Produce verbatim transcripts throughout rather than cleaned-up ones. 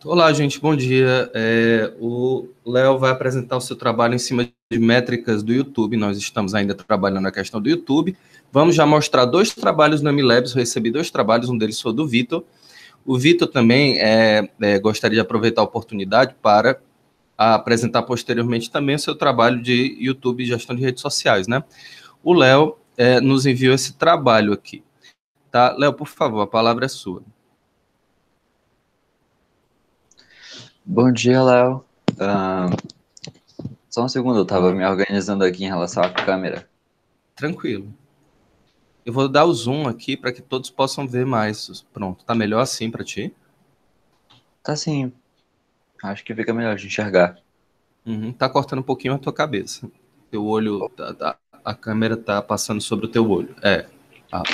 Olá, gente, bom dia. É, o Léo vai apresentar o seu trabalho em cima de métricas do YouTube. Nós estamos ainda trabalhando a questão do YouTube. Vamos já mostrar dois trabalhos no MLabs. Eu recebi dois trabalhos, um deles foi do Vitor. O Vitor também é, é, gostaria de aproveitar a oportunidade para apresentar posteriormente também o seu trabalho de YouTube e gestão de redes sociais, né? O Léo é, nos enviou esse trabalho aqui. Tá? Léo, por favor, a palavra é sua. Bom dia, Léo. Ah, só um segundo, eu tava me organizando aqui em relação à câmera. Tranquilo. Eu vou dar o zoom aqui para que todos possam ver mais. Pronto, tá melhor assim para ti? Tá sim, acho que fica melhor de enxergar. Uhum, tá cortando um pouquinho a tua cabeça. Teu olho, tá, tá- a câmera tá passando sobre o teu olho. É. Ah,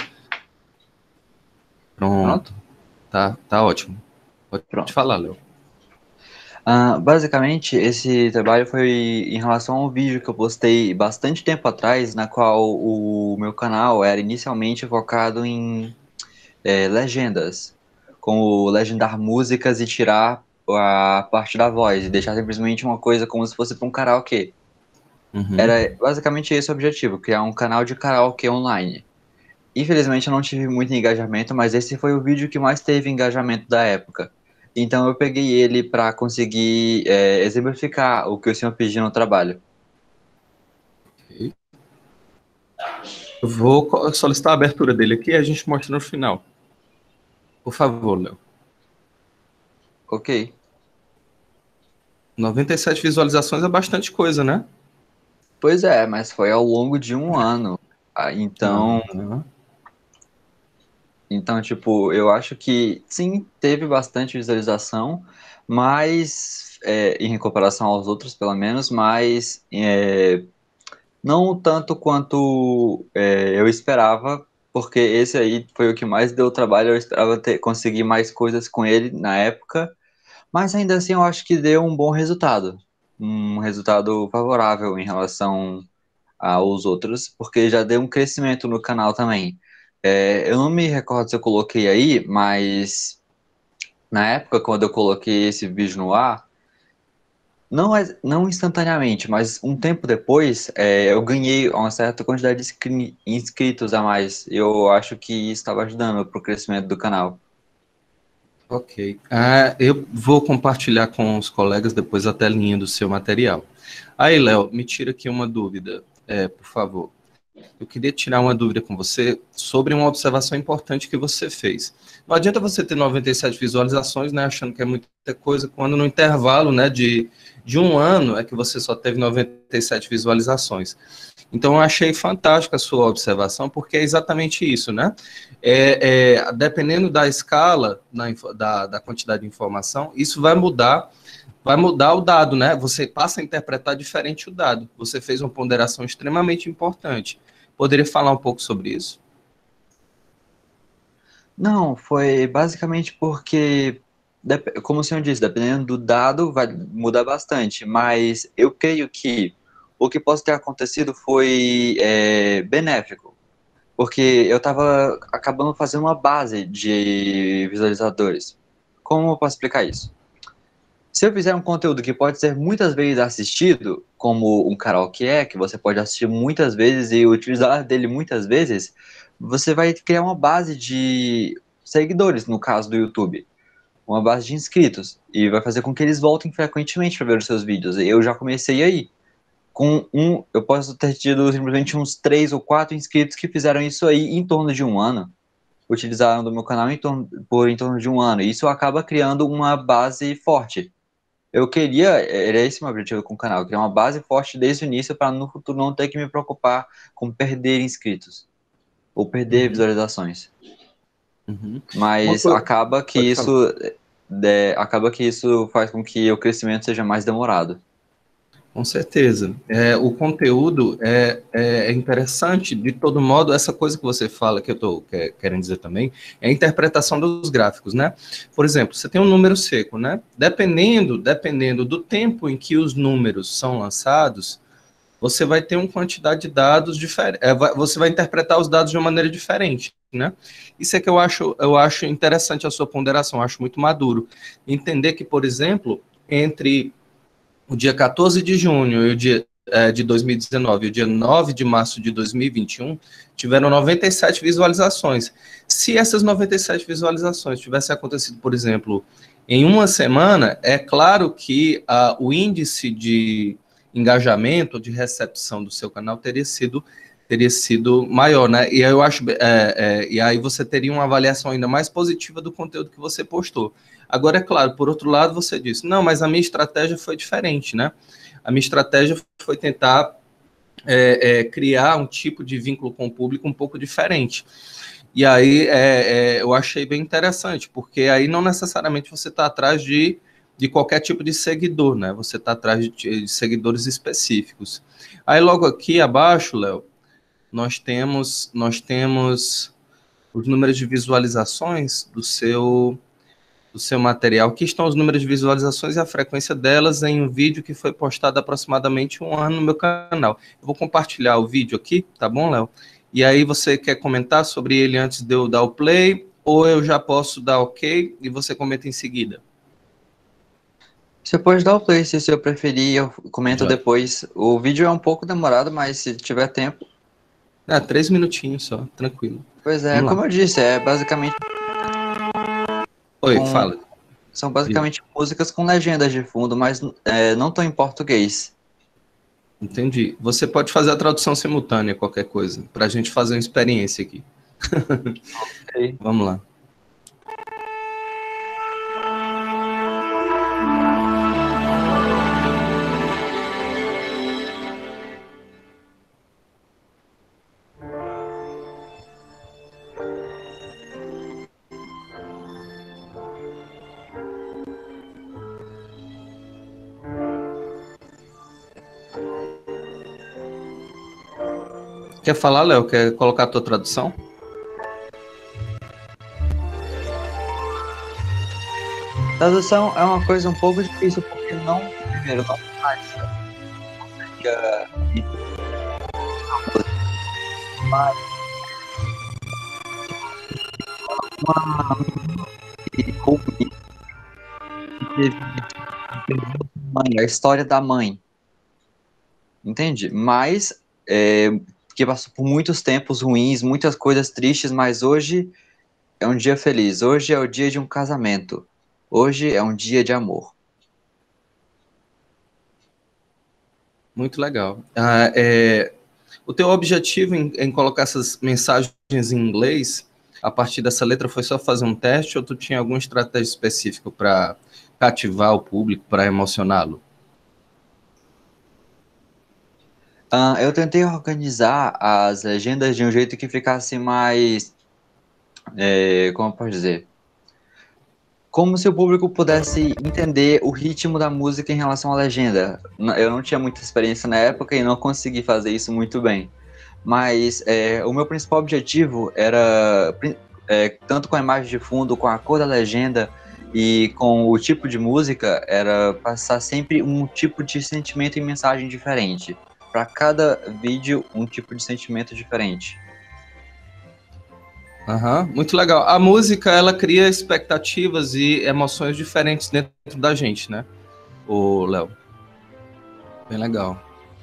Pronto? pronto. Tá, tá ótimo. Pode Pronto. falar, Léo. Ah, basicamente, esse trabalho foi em relação a um vídeo que eu postei bastante tempo atrás, na qual o meu canal era inicialmente focado em eh, legendas, como legendar músicas e tirar a parte da voz, e deixar simplesmente uma coisa como se fosse para um karaokê. Uhum. Era basicamente esse o objetivo, criar um canal de karaokê online. Infelizmente eu não tive muito engajamento, mas esse foi o vídeo que mais teve engajamento da época. Então eu peguei ele para conseguir é, exemplificar o que o senhor pediu no trabalho. Ok. Eu vou co- solicitar a abertura dele aqui e a gente mostra no final. Por favor, Léo. Ok. noventa e sete visualizações é bastante coisa, né? Pois é, mas foi ao longo de um ano. Ah, Então, Aham. então, tipo, eu acho que sim, teve bastante visualização, mas é, em comparação aos outros, pelo menos, mas é, não tanto quanto é, eu esperava, porque esse aí foi o que mais deu trabalho. Eu esperava ter, conseguir mais coisas com ele na época, mas ainda assim eu acho que deu um bom resultado. Um resultado favorável em relação aos outros, porque já deu um crescimento no canal também. É, eu não me recordo se eu coloquei aí, mas na época, quando eu coloquei esse vídeo no ar, não, é, não instantaneamente, mas um tempo depois, é, eu ganhei uma certa quantidade de inscri- inscritos a mais. Eu acho que isso estava ajudando para o crescimento do canal. Ok. Ah, eu vou compartilhar com os colegas depois a telinha do seu material. Aí, Léo, me tira aqui uma dúvida, é, por favor. Eu queria tirar uma dúvida com você sobre uma observação importante que você fez. Não adianta você ter noventa e sete visualizações, né, achando que é muita coisa, quando no intervalo, né, de, de um ano é que você só teve noventa e sete visualizações. Então, eu achei fantástica a sua observação, porque é exatamente isso, né? É, é, dependendo da escala, na, da, da quantidade de informação, isso vai mudar, vai mudar o dado, né? Você passa a interpretar diferente o dado. Você fez uma ponderação extremamente importante. Poderia falar um pouco sobre isso? Não, foi basicamente porque, dep- como o senhor disse, dependendo do dado vai mudar bastante, mas eu creio que o que pode ter acontecido foi é, benéfico, porque eu estava acabando fazendo uma base de visualizadores. Como eu posso explicar isso? Se eu fizer um conteúdo que pode ser muitas vezes assistido, como um karaokê é, que você pode assistir muitas vezes e utilizar dele muitas vezes, você vai criar uma base de seguidores, no caso do YouTube, uma base de inscritos, e vai fazer com que eles voltem frequentemente para ver os seus vídeos. E eu já comecei aí. Com um, eu posso ter tido simplesmente uns três ou quatro inscritos que fizeram isso aí em torno de um ano, utilizaram do meu canal em torno, por em torno de um ano. E isso acaba criando uma base forte. Eu queria, era esse o meu objetivo com o canal, criar uma base forte desde o início para no futuro não ter que me preocupar com perder inscritos ou perder Uhum, visualizações. uhum. Uma Mas coisa, acaba que pode falar. isso é, acaba que isso faz com que o crescimento seja mais demorado. Com certeza. É, o conteúdo é, é é interessante, de todo modo, essa coisa que você fala, que eu estou que, querendo dizer também, é a interpretação dos gráficos, né? Por exemplo, você tem um número seco, né? Dependendo, dependendo do tempo em que os números são lançados, você vai ter uma quantidade de dados diferente, é, você vai interpretar os dados de uma maneira diferente. né? Isso é que eu acho, eu acho interessante a sua ponderação, eu acho muito maduro. Entender que, por exemplo, entre o dia quatorze de junho e o dia é, de dois mil e dezenove e o dia nove de março de dois mil e vinte e um, tiveram noventa e sete visualizações. Se essas noventa e sete visualizações tivessem acontecido, por exemplo, em uma semana, é claro que a, o índice de engajamento, de recepção do seu canal teria sido teria sido maior, né? E aí eu acho, é, é, e aí você teria uma avaliação ainda mais positiva do conteúdo que você postou. Agora, é claro, por outro lado, você disse, não, mas a minha estratégia foi diferente, né? A minha estratégia foi tentar é, é, criar um tipo de vínculo com o público um pouco diferente. E aí é, é, eu achei bem interessante, porque aí não necessariamente você está atrás de, de qualquer tipo de seguidor, né? Você está atrás de, de seguidores específicos. Aí logo aqui abaixo, Léo, nós temos, nós temos os números de visualizações do seu, do seu material. Aqui estão os números de visualizações e a frequência delas em um vídeo que foi postado há aproximadamente um ano no meu canal. Eu vou compartilhar o vídeo aqui, tá bom, Léo? E aí você quer comentar sobre ele antes de eu dar o play, ou eu já posso dar ok e você comenta em seguida? Você pode dar o play se eu preferir, eu comento Já. depois. O vídeo é um pouco demorado, mas se tiver tempo. Ah, três minutinhos só, tranquilo. Pois é, Vamos como lá. eu disse, é basicamente Oi, com, fala. são basicamente músicas com legendas de fundo, mas é, não estão em português. Entendi. Você pode fazer a tradução simultânea, qualquer coisa, para a gente fazer uma experiência aqui. Okay. Vamos lá. Quer falar, Léo? Quer colocar a tua tradução? Tradução é uma coisa um pouco difícil, porque não, primeiro, não faz. A história da mãe, entende? Mas é, que passou por muitos tempos ruins, muitas coisas tristes, mas hoje é um dia feliz. Hoje é o dia de um casamento. Hoje é um dia de amor. Muito legal. Ah, é, o teu objetivo em, em colocar essas mensagens em inglês, a partir dessa letra, foi só fazer um teste ou tu tinha alguma estratégia específica para cativar o público, para emocioná-lo? Ah, eu tentei organizar as legendas de um jeito que ficasse mais, é, como eu posso dizer? Como se o público pudesse entender o ritmo da música em relação à legenda. N- Eu não tinha muita experiência na época e não consegui fazer isso muito bem. Mas é, o meu principal objetivo era, pri- é, tanto com a imagem de fundo, com a cor da legenda e com o tipo de música, era passar sempre um tipo de sentimento e mensagem diferente. Para cada vídeo, um tipo de sentimento diferente. Aham, muito legal. A música, ela cria expectativas e emoções diferentes dentro da gente, né? O Léo. Bem legal.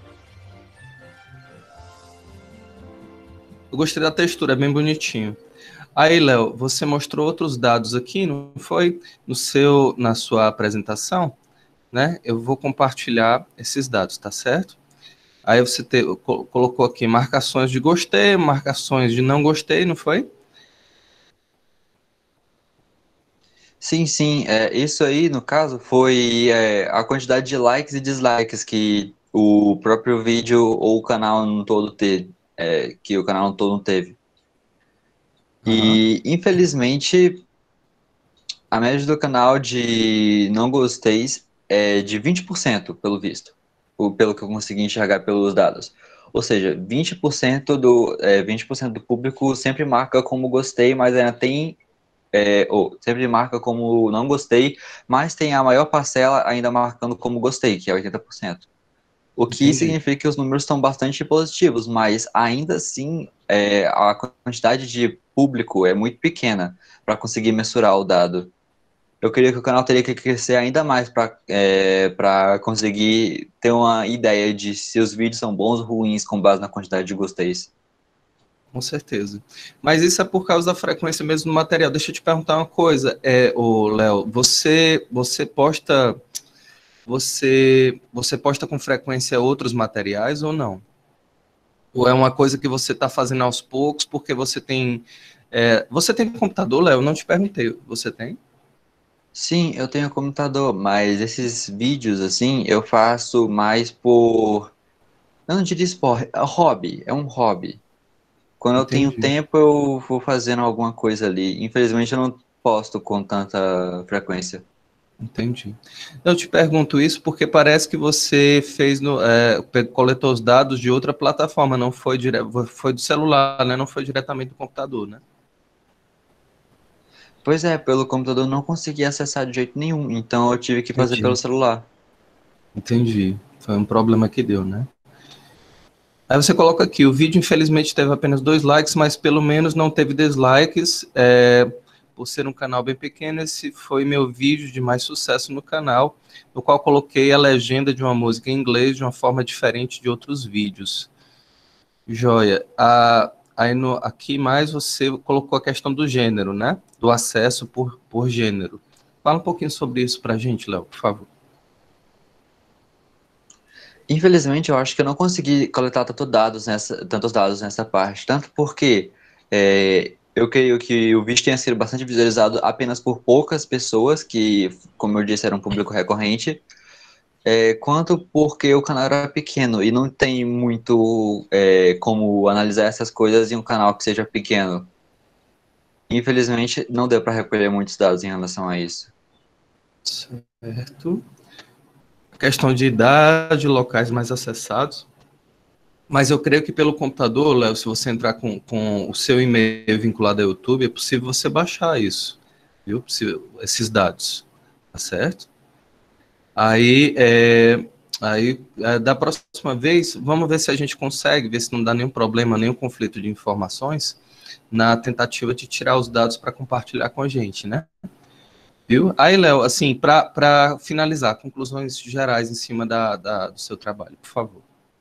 Eu gostei da textura, é bem bonitinho. Aí, Léo, você mostrou outros dados aqui, não foi? No seu, na sua apresentação, né? Eu vou compartilhar esses dados, tá certo? Aí você te, co- colocou aqui marcações de gostei, marcações de não gostei, não foi? Sim, sim, é, isso aí, no caso, foi é, a quantidade de likes e dislikes que o próprio vídeo ou o canal no todo teve, é, que o canal no todo teve. Aham. E, infelizmente, a média do canal de não gosteis é de vinte por cento, pelo visto, o- pelo que eu consegui enxergar pelos dados. Ou seja, vinte por cento do, é, vinte por cento do público sempre marca como gostei, mas ainda tem é, ou sempre marca como não gostei, mas tem a maior parcela ainda marcando como gostei, que é oitenta por cento. O que Entendi. significa que os números estão bastante positivos, mas ainda assim é, a quantidade de público é muito pequena para conseguir mensurar o dado. Eu queria que o canal teria que crescer ainda mais para é, para conseguir ter uma ideia de se os vídeos são bons ou ruins com base na quantidade de gosteis. Com certeza. Mas isso é por causa da frequência mesmo do material. Deixa eu te perguntar uma coisa, é, o Léo, você você posta você você posta com frequência outros materiais ou não? Ou é uma coisa que você está fazendo aos poucos porque você tem é, você tem computador, Léo? Eu não te perguntei. Você tem? Sim, eu tenho computador, mas esses vídeos assim eu faço mais por, eu não diria esporte, é hobby, é um hobby. Quando eu tenho Entendi. tempo, eu vou fazendo alguma coisa ali. Infelizmente, eu não posto com tanta frequência. Entendi. Eu te pergunto isso porque parece que você fez no, é, pe- coletou os dados de outra plataforma, não foi dire... foi do celular, né? Não foi diretamente do computador, né? Pois é, pelo computador eu não consegui acessar de jeito nenhum, então eu tive que fazer pelo Entendi. celular. Entendi. Foi um problema que deu, né? Aí você coloca aqui, o vídeo infelizmente teve apenas dois likes, mas pelo menos não teve dislikes. É, por ser um canal bem pequeno, esse foi meu vídeo de mais sucesso no canal, no qual coloquei a legenda de uma música em inglês de uma forma diferente de outros vídeos. Joia. Ah, aí no, aqui mais você colocou a questão do gênero, né? Do acesso por, por gênero. Fala um pouquinho sobre isso pra gente, Léo, por favor. Infelizmente, eu acho que eu não consegui coletar tanto dados nessa, tantos dados nessa parte, tanto porque é, eu creio que o vídeo tenha sido bastante visualizado apenas por poucas pessoas, que, como eu disse, era um público recorrente, é, quanto porque o canal era pequeno e não tem muito é, como analisar essas coisas em um canal que seja pequeno. Infelizmente, não deu para recolher muitos dados em relação a isso. Certo. Questão de idade, locais mais acessados. Mas eu creio que pelo computador, Léo, se você entrar com, com o seu e-mail vinculado ao YouTube, é possível você baixar isso, viu? Possível, esses dados, tá certo? Aí, é, aí é, da próxima vez, vamos ver se a gente consegue, ver se não dá nenhum problema, nenhum conflito de informações, na tentativa de tirar os dados para compartilhar com a gente, né? Viu? Aí, Léo, assim, para finalizar, conclusões gerais em cima da, da, do seu trabalho, por favor.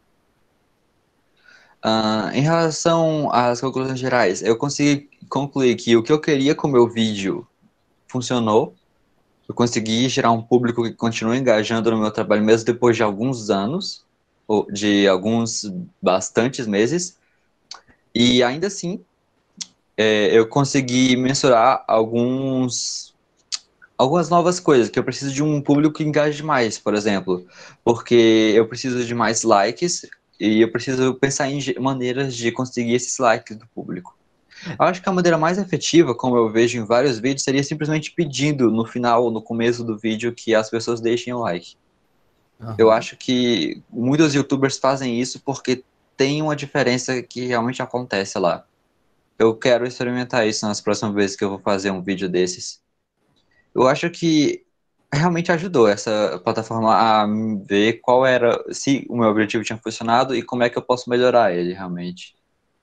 Ah, em relação às conclusões gerais, eu consegui concluir que o que eu queria com o meu vídeo funcionou. Eu consegui gerar um público que continua engajando no meu trabalho mesmo depois de alguns anos, ou de alguns bastantes meses. E ainda assim, é, eu consegui mensurar alguns algumas novas coisas, que eu preciso de um público que engaje mais, por exemplo, porque eu preciso de mais likes e eu preciso pensar em je- maneiras de conseguir esses likes do público. Eu acho que a maneira mais efetiva, como eu vejo em vários vídeos, seria simplesmente pedindo no final ou no começo do vídeo que as pessoas deixem o like. Eu Aham. acho que muitos YouTubers fazem isso porque tem uma diferença que realmente acontece lá. Eu quero experimentar isso nas próximas vezes que eu vou fazer um vídeo desses. Eu acho que realmente ajudou essa plataforma a ver qual era, se o meu objetivo tinha funcionado e como é que eu posso melhorar ele realmente.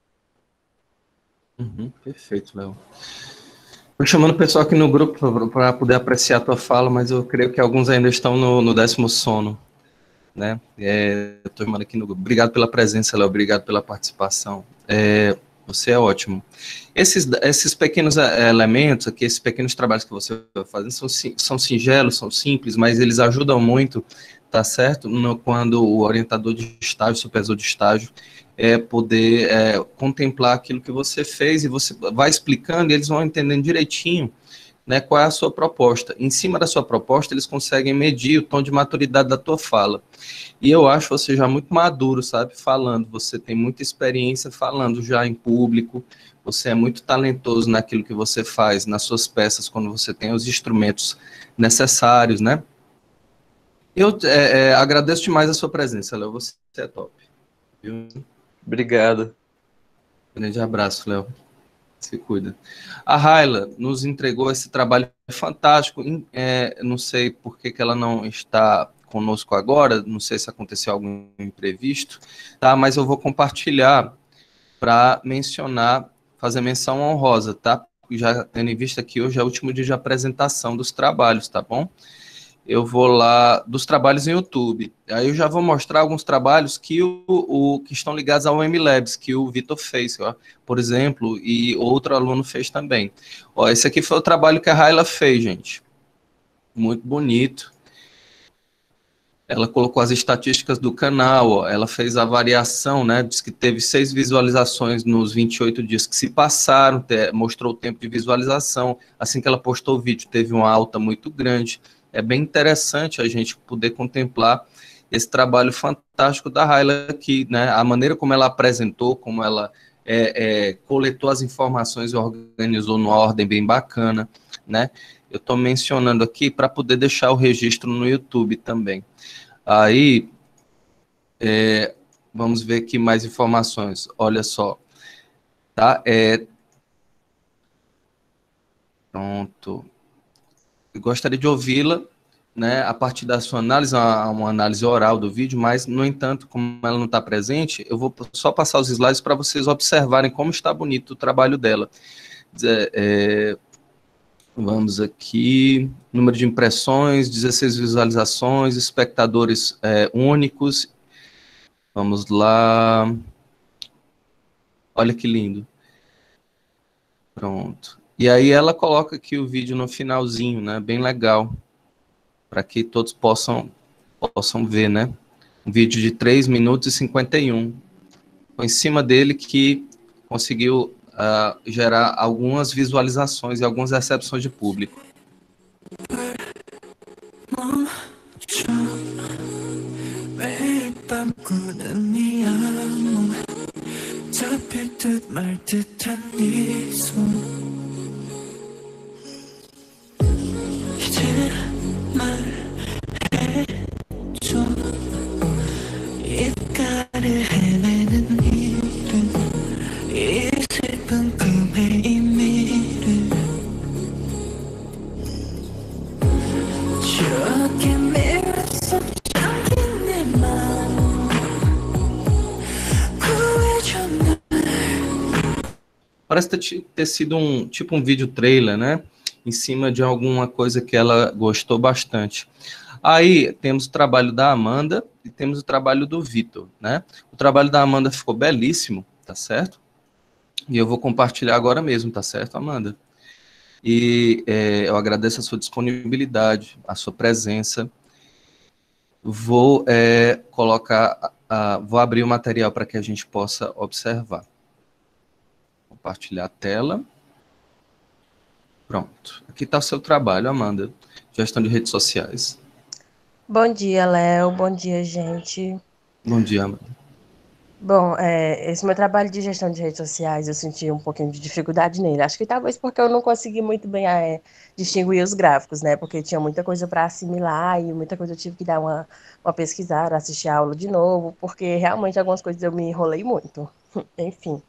Uhum, perfeito, Léo. Estou chamando o pessoal aqui no grupo para poder apreciar a tua fala, mas eu creio que alguns ainda estão no, no décimo sono, né? É, Estou chamando aqui no grupo. Obrigado pela presença, Léo. Obrigado pela participação. É, você é ótimo. Esses, esses pequenos é, elementos aqui, esses pequenos trabalhos que você vai fazendo são, são singelos, são simples, mas eles ajudam muito, tá certo? No, quando o orientador de estágio, supervisor de estágio, é poder é, contemplar aquilo que você fez e você vai explicando e eles vão entendendo direitinho, né, qual é a sua proposta. Em cima da sua proposta, eles conseguem medir o tom de maturidade da tua fala. E eu acho você já muito maduro, sabe, falando. Você tem muita experiência falando já em público. Você é muito talentoso naquilo que você faz, nas suas peças, quando você tem os instrumentos necessários, né? Eu é, é, agradeço demais a sua presença, Léo. Você é top. Viu? Obrigado. Grande abraço, Léo. Se cuida. A Raila nos entregou esse trabalho fantástico. É, não sei por que, que ela não está conosco agora, não sei se aconteceu algum imprevisto, tá? Mas eu vou compartilhar para mencionar, fazer menção honrosa, tá? Já tendo em vista que hoje é o último dia de apresentação dos trabalhos, tá bom? Eu vou lá dos trabalhos em YouTube. Aí eu já vou mostrar alguns trabalhos que, o, o que estão ligados ao M-Labs, que o Vitor fez, ó, por exemplo, e outro aluno fez também. Ó, esse aqui foi o trabalho que a Raila fez, gente. Muito bonito. Ela colocou as estatísticas do canal, ó, ela fez a variação, né? Diz que teve seis visualizações nos vinte e oito dias que se passaram, te, mostrou o tempo de visualização. Assim que ela postou o vídeo, teve uma alta muito grande. É bem interessante a gente poder contemplar esse trabalho fantástico da Raila aqui, né? A maneira como ela apresentou, como ela é, é, coletou as informações e organizou numa ordem bem bacana, né? Eu estou mencionando aqui para poder deixar o registro no YouTube também. Aí, é, vamos ver aqui mais informações. Olha só, tá? É, pronto. Eu gostaria de ouvi-la, né, a partir da sua análise, uma, uma análise oral do vídeo, mas, no entanto, como ela não está presente, eu vou só passar os slides para vocês observarem como está bonito o trabalho dela. É, é, vamos aqui, número de impressões, dezesseis visualizações, espectadores é, únicos. Vamos lá. Olha que lindo. Pronto. E aí ela coloca aqui o vídeo no finalzinho, né? Bem legal. Para que todos possam, possam ver, né? Um vídeo de três minutos e cinquenta e um. Foi em cima dele que conseguiu uh, gerar algumas visualizações e algumas recepções de público. Parece ter, ter sido um tipo um vídeo trailer, né? Em cima de alguma coisa que ela gostou bastante. Aí temos o trabalho da Amanda e temos o trabalho do Vitor, né? O trabalho da Amanda ficou belíssimo, tá certo? E eu vou compartilhar agora mesmo, tá certo, Amanda? E é, eu agradeço a sua disponibilidade, a sua presença. Vou é, colocar, a, vou abrir o material para que a gente possa observar. Compartilhar a tela. Pronto. Aqui está o seu trabalho, Amanda. Gestão de redes sociais. Bom dia, Léo. Bom dia, gente. Bom dia, Amanda. Bom, é, esse meu trabalho de gestão de redes sociais, eu senti um pouquinho de dificuldade nele. Acho que talvez porque eu não consegui muito bem é, distinguir os gráficos, né? Porque tinha muita coisa para assimilar e muita coisa eu tive que dar uma, uma pesquisada, assistir a aula de novo, porque realmente algumas coisas eu me enrolei muito. Enfim.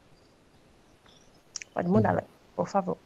Pode mudar, Léo, por favor.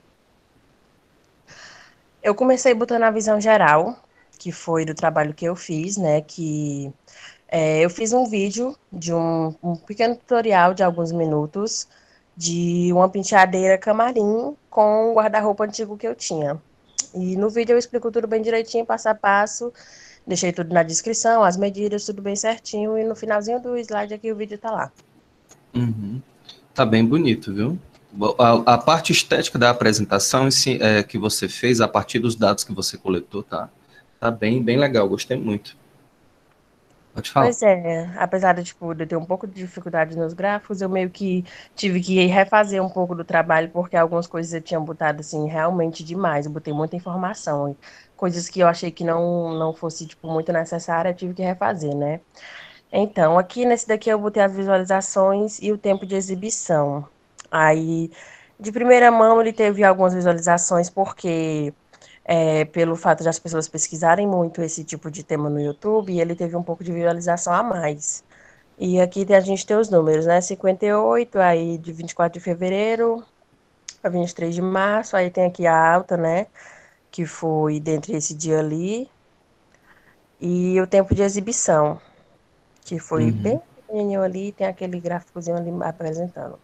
Eu comecei botando a visão geral, que foi do trabalho que eu fiz, né? Que é, eu fiz um vídeo de um, um pequeno tutorial de alguns minutos de uma penteadeira camarim com o guarda-roupa antigo que eu tinha. E no vídeo eu explico tudo bem direitinho, passo a passo, deixei tudo na descrição, as medidas, tudo bem certinho, e no finalzinho do slide aqui o vídeo tá lá. Uhum. Tá bem bonito, viu? A, a parte estética da apresentação é, que você fez, a partir dos dados que você coletou, tá, tá bem, bem legal, gostei muito. Pode falar. Pois é, apesar de, tipo, de eu ter um pouco de dificuldade nos gráficos, eu meio que tive que refazer um pouco do trabalho, porque algumas coisas eu tinha botado, assim, realmente demais. Eu botei muita informação, coisas que eu achei que não, não fosse, tipo, muito necessária, eu tive que refazer, né? Então, aqui nesse daqui eu botei as visualizações e o tempo de exibição. Aí, de primeira mão, ele teve algumas visualizações, porque... É, pelo fato de as pessoas pesquisarem muito esse tipo de tema no YouTube, ele teve um pouco de visualização a mais. E aqui a gente tem os números, né? cinquenta e oito, aí de vinte e quatro de fevereiro a vinte e três de março, aí tem aqui a alta, né? Que foi dentre esse dia ali. E o tempo de exibição, que foi Uhum. bem pequenininho ali, tem aquele gráficozinho ali apresentando.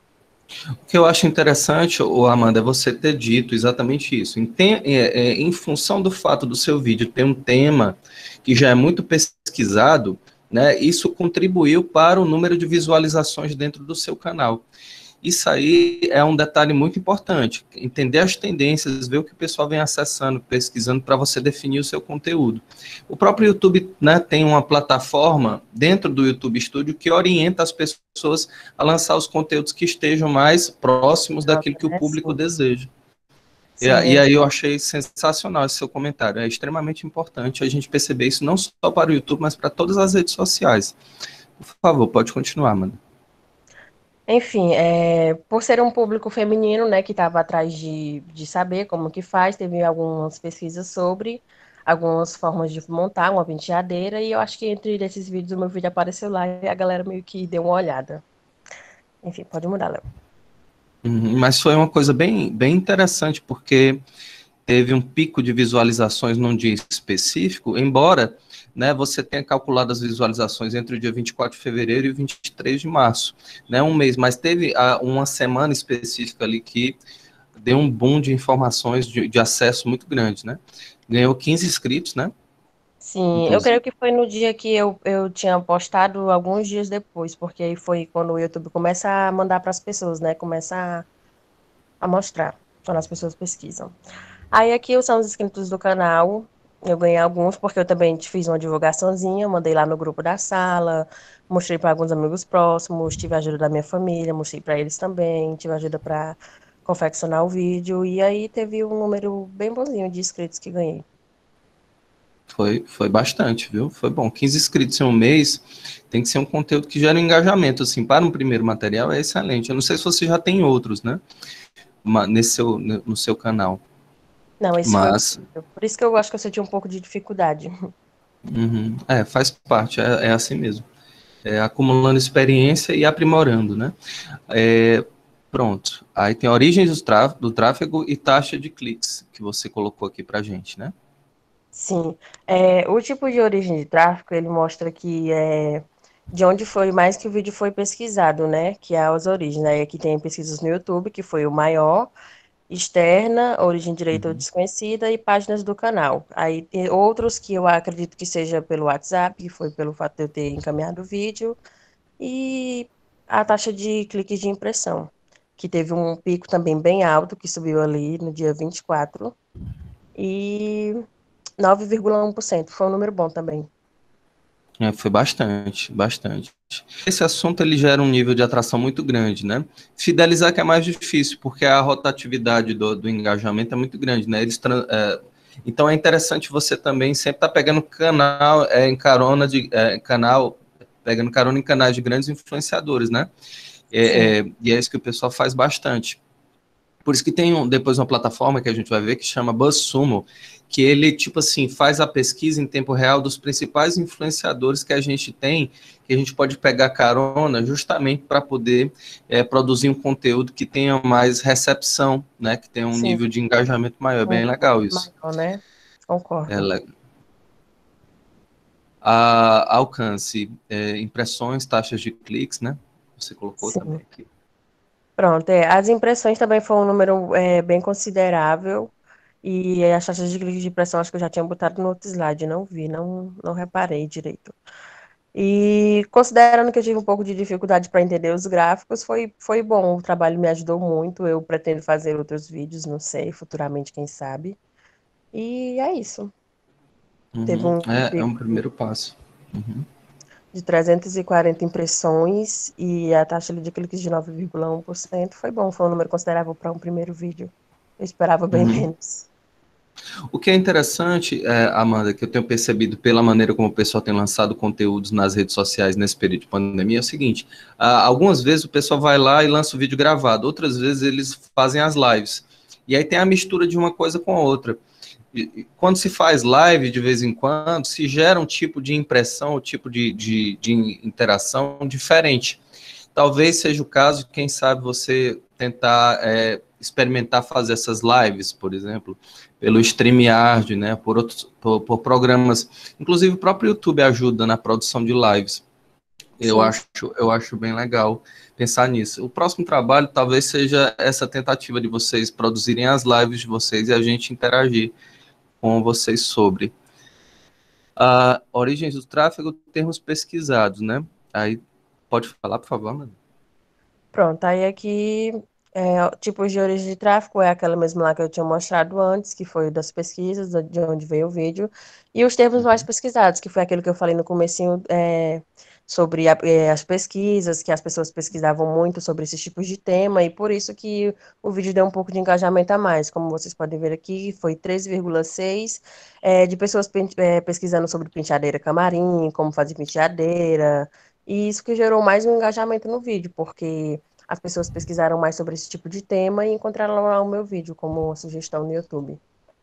O que eu acho interessante, ô Amanda, é você ter dito exatamente isso. Em, tem, é, é, em função do fato do seu vídeo ter um tema que já é muito pesquisado, né, isso contribuiu para o número de visualizações dentro do seu canal. Isso aí é um detalhe muito importante, entender as tendências, ver o que o pessoal vem acessando, pesquisando, para você definir o seu conteúdo. O próprio YouTube, né, tem uma plataforma dentro do YouTube Studio que orienta as pessoas a lançar os conteúdos que estejam mais próximos daquilo que o público deseja. E, Sim, e é. aí eu achei sensacional esse seu comentário. É extremamente importante a gente perceber isso não só para o YouTube, mas para todas as redes sociais. Por favor, pode continuar, Amanda. Enfim, é, por ser um público feminino, né, que estava atrás de, de saber como que faz, teve algumas pesquisas sobre algumas formas de montar uma penteadeira, e eu acho que entre esses vídeos o meu vídeo apareceu lá e a galera meio que deu uma olhada. Enfim, pode mudar, Léo. Uhum, mas foi uma coisa bem, bem interessante, porque teve um pico de visualizações num dia específico, embora, né, você tenha calculado as visualizações entre o dia vinte e quatro de fevereiro e o vinte e três de março, né, um mês, mas teve a, uma semana específica ali que deu um boom de informações, de, de acesso muito grande, né, ganhou quinze inscritos, né. Sim, eu Inclusive. creio que foi no dia que eu, eu tinha postado alguns dias depois, porque aí foi quando o YouTube começa a mandar para as pessoas, né, começa a, a mostrar, quando as pessoas pesquisam. Aí aqui são os inscritos do canal. Eu ganhei alguns porque eu também fiz uma divulgaçãozinha, mandei lá no grupo da sala, mostrei para alguns amigos próximos, tive a ajuda da minha família, mostrei para eles também, tive ajuda para confeccionar o vídeo, e aí teve um número bem bonzinho de inscritos que ganhei. Foi, foi bastante, viu? Foi bom. quinze inscritos em um mês tem que ser um conteúdo que gera um engajamento, assim, para um primeiro material é excelente. Eu não sei se você já tem outros, né? Nesse seu, no seu canal. Não, esse Mas, foi. Por isso que eu acho que eu senti um pouco de dificuldade. uhum, é, faz parte, é, é assim mesmo. É, acumulando experiência e aprimorando, né? É, pronto. Aí tem origens do tráfego, do tráfego e taxa de cliques, que você colocou aqui pra gente, né? Sim. É, o tipo de origem de tráfego, ele mostra que é de onde foi mais que o vídeo foi pesquisado, né? Que é as origens. Aí aqui tem pesquisas no YouTube, que foi o maior, externa, origem direita ou Uhum. desconhecida, e páginas do canal. Aí tem outros que eu acredito que seja pelo WhatsApp, que foi pelo fato de eu ter encaminhado o vídeo, e a taxa de cliques de impressão, que teve um pico também bem alto, que subiu ali no dia vinte e quatro, e nove vírgula um por cento, foi um número bom também. É, foi bastante, bastante. Esse assunto ele gera um nível de atração muito grande, né? Fidelizar que é mais difícil, porque a rotatividade do, do engajamento é muito grande, né? Eles, é, então é interessante você também sempre estar tá pegando canal é, em carona de é, canal, pegando carona em canais de grandes influenciadores, né? É, é, e é isso que o pessoal faz bastante. Por isso que tem um, depois uma plataforma que a gente vai ver que chama BuzzSumo, que ele, tipo assim, faz a pesquisa em tempo real dos principais influenciadores que a gente tem, que a gente pode pegar carona justamente para poder é, produzir um conteúdo que tenha mais recepção, né, que tenha um Sim. nível de engajamento maior. É bem legal isso. Maior, né? Concordo. É legal. A alcance, é, impressões, taxas de cliques, né? Você colocou Sim. também aqui. Pronto, é, as impressões também foi um número é, bem considerável, e as taxas de clique de impressão acho que eu já tinha botado no outro slide, não vi, não, não reparei direito. E considerando que eu tive um pouco de dificuldade para entender os gráficos, foi, foi bom, o trabalho me ajudou muito, eu pretendo fazer outros vídeos, não sei, futuramente, quem sabe. E é isso. Uhum. Teve um É, é um pico primeiro passo. Uhum. de trezentas e quarenta impressões e a taxa de cliques de nove vírgula um por cento. Foi bom, foi um número considerável para um primeiro vídeo. Eu esperava bem Uhum. menos. O que é interessante, é, Amanda, que eu tenho percebido pela maneira como o pessoal tem lançado conteúdos nas redes sociais nesse período de pandemia, é o seguinte, ah, algumas vezes o pessoal vai lá e lança o vídeo gravado, outras vezes eles fazem as lives. E aí tem a mistura de uma coisa com a outra. E, quando se faz live, de vez em quando, se gera um tipo de impressão, um tipo de, de, de interação diferente. Talvez seja o caso, quem sabe, você tentar é, experimentar fazer essas lives, por exemplo, pelo StreamYard, né, por, outros, por, por programas. Inclusive, o próprio YouTube ajuda na produção de lives. Eu Sim. acho, eu acho bem legal pensar nisso. O próximo trabalho talvez seja essa tentativa de vocês produzirem as lives de vocês e a gente interagir com vocês sobre a origens do tráfego, termos pesquisados, né? Aí pode falar, por favor, Amanda? Pronto, aí aqui, é, tipos de origem de tráfego é aquela mesma lá que eu tinha mostrado antes, que foi das pesquisas, de onde veio o vídeo, e os termos mais Uhum. pesquisados, que foi aquilo que eu falei no comecinho, é, sobre a- é, as pesquisas, que as pessoas pesquisavam muito sobre esses tipos de tema, e por isso que o vídeo deu um pouco de engajamento a mais, como vocês podem ver aqui, foi três vírgula seis é, de pessoas pen- é, pesquisando sobre penteadeira camarim, como fazer penteadeira, e isso que gerou mais um engajamento no vídeo, porque as pessoas pesquisaram mais sobre esse tipo de tema e encontraram lá o meu vídeo como sugestão no YouTube.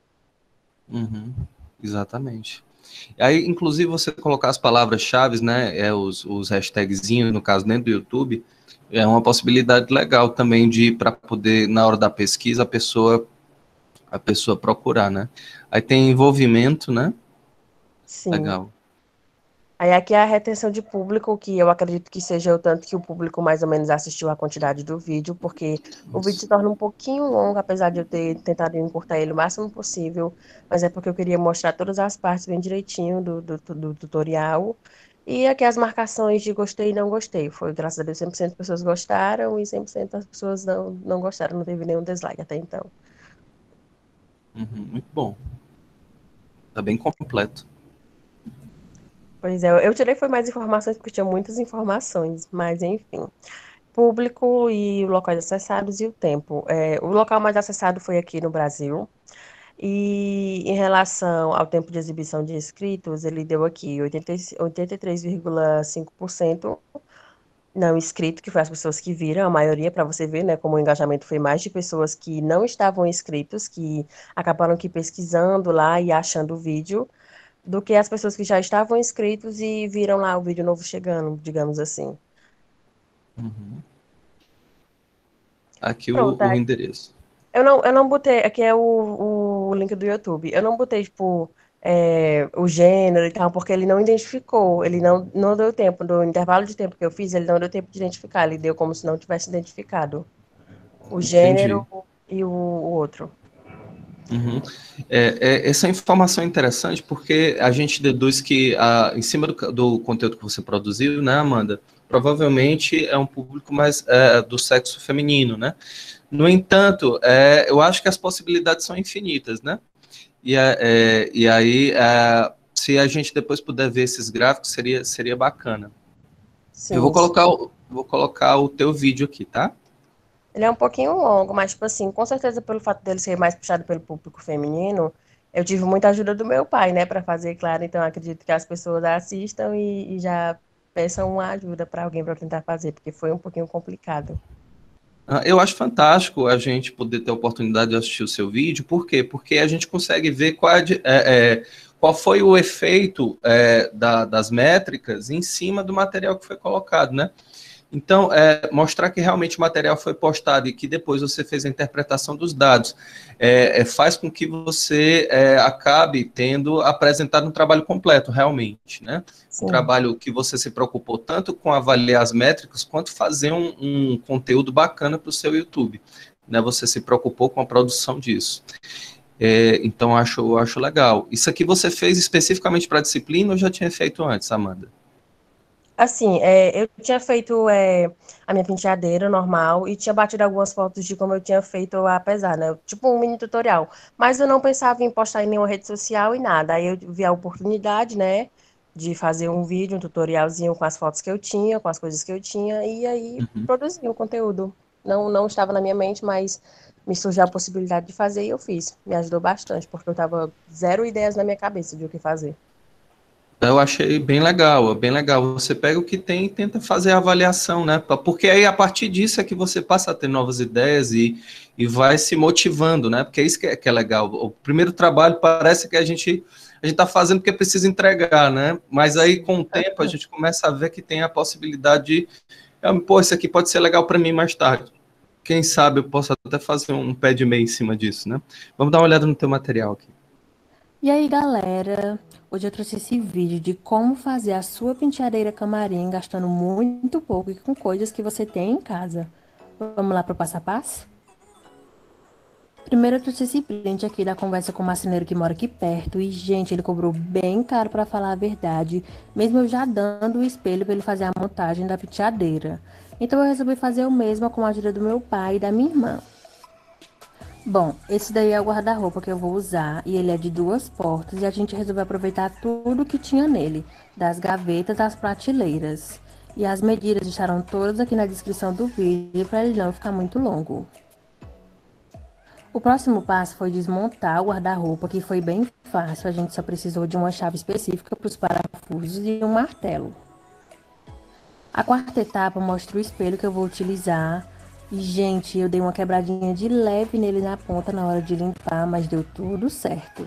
Uhum. Exatamente. Aí, inclusive, você colocar as palavras-chave, né, é, os, os hashtagzinhos, no caso, dentro do YouTube, é uma possibilidade legal também de, para poder, na hora da pesquisa, a pessoa, a pessoa procurar, né? Aí tem envolvimento, né? Sim. Legal. Aí aqui é a retenção de público, que eu acredito que seja o tanto que o público mais ou menos assistiu a quantidade do vídeo, porque o vídeo se Isso. torna um pouquinho longo, apesar de eu ter tentado encurtar ele o máximo possível, mas é porque eu queria mostrar todas as partes bem direitinho do, do, do tutorial. E aqui as marcações de gostei e não gostei. Foi, graças a Deus, cem por cento das pessoas gostaram e cem por cento das pessoas não, não gostaram, não teve nenhum dislike até então. Uhum. Muito bom. Tá bem completo. Pois é, eu eu tirei foi mais informações, porque tinha muitas informações, mas enfim. Público e locais acessados e o tempo. É, o local mais acessado foi aqui no Brasil. E em relação ao tempo de exibição de inscritos, ele deu aqui oitenta, oitenta e três vírgula cinco por cento não inscrito, que foi as pessoas que viram, a maioria, para você ver, né, como o engajamento foi mais de pessoas que não estavam inscritos, que acabaram aqui pesquisando lá e achando o vídeo, do que as pessoas que já estavam inscritos e viram lá o vídeo novo chegando, digamos assim. Uhum. Aqui o, Pronto, o endereço. Eu não, eu não botei, aqui é o, o link do YouTube. Eu não botei, tipo, é, o gênero e tal, porque ele não identificou. Ele não, não deu tempo. Do intervalo de tempo que eu fiz, ele não deu tempo de identificar. Ele deu como se não tivesse identificado o gênero Entendi. e o, o outro. Uhum. É, é, essa informação é interessante porque a gente deduz que, a, em cima do, do conteúdo que você produziu, né, Amanda, provavelmente é um público mais é, do sexo feminino, né? No entanto, é, eu acho que as possibilidades são infinitas, né? E, é, é, e aí, é, se a gente depois puder ver esses gráficos, seria, seria bacana. Eu vou Sim, sim. colocar, o- vou colocar o teu vídeo aqui, tá? Ele é um pouquinho longo, mas, tipo assim, com certeza pelo fato dele ser mais puxado pelo público feminino, eu tive muita ajuda do meu pai, né, para fazer, claro. Então, acredito que as pessoas assistam e, e já peçam uma ajuda para alguém para tentar fazer, porque foi um pouquinho complicado. Ah, eu acho fantástico a gente poder ter a oportunidade de assistir o seu vídeo. Por quê? Porque a gente consegue ver qual, é, de- é, é, qual foi o efeito é, da- das métricas em cima do material que foi colocado, né? Então, é, mostrar que realmente o material foi postado e que depois você fez a interpretação dos dados, é, é, faz com que você é, acabe tendo apresentado um trabalho completo, realmente, né? Um Sim. trabalho que você se preocupou tanto com avaliar as métricas, quanto fazer um, um conteúdo bacana para o seu YouTube, né? Você se preocupou com a produção disso. É, então, acho, acho legal. Isso aqui você fez especificamente para a disciplina ou já tinha feito antes, Amanda? Assim, é, eu tinha feito é, a minha penteadeira normal e tinha batido algumas fotos de como eu tinha feito a pesar, né? Tipo um mini tutorial. Mas eu não pensava em postar em nenhuma rede social e nada. Aí eu vi a oportunidade, né, de fazer um vídeo, um tutorialzinho com as fotos que eu tinha, com as coisas que eu tinha, e aí Uhum. produzir o conteúdo. Não, não estava na minha mente, mas me surgiu a possibilidade de fazer e eu fiz. Me ajudou bastante, porque eu tava zero ideias na minha cabeça de o que fazer. Eu achei bem legal, bem legal. Você pega o que tem e tenta fazer a avaliação, né? Porque aí a partir disso é que você passa a ter novas ideias e, e vai se motivando, né? Porque é isso que é, que é legal. O primeiro trabalho parece que a gente a gente está fazendo porque precisa entregar, né? Mas aí com o tempo a gente começa a ver que tem a possibilidade de, ah, pô, isso aqui pode ser legal para mim mais tarde. Quem sabe eu posso até fazer um pé de meia em cima disso, né? Vamos dar uma olhada no teu material aqui. E aí, galera, hoje eu trouxe esse vídeo de como fazer a sua penteadeira camarim gastando muito pouco e com coisas que você tem em casa. Vamos lá pro passo a passo? Primeiro eu trouxe esse print aqui da conversa com o marceneiro que mora aqui perto e, gente, ele cobrou bem caro pra falar a verdade, mesmo eu já dando o espelho pra ele fazer a montagem da penteadeira. Então eu resolvi fazer o mesmo com a ajuda do meu pai e da minha irmã. Bom, esse daí é o guarda-roupa que eu vou usar e ele é de duas portas e a gente resolveu aproveitar tudo que tinha nele, das gavetas às prateleiras. E as medidas estarão todas aqui na descrição do vídeo para ele não ficar muito longo. O próximo passo foi desmontar o guarda-roupa, que foi bem fácil, a gente só precisou de uma chave específica para os parafusos e um martelo. A quarta etapa mostra o espelho que eu vou utilizar. E, gente, eu dei uma quebradinha de leve nele na ponta na hora de limpar, mas deu tudo certo.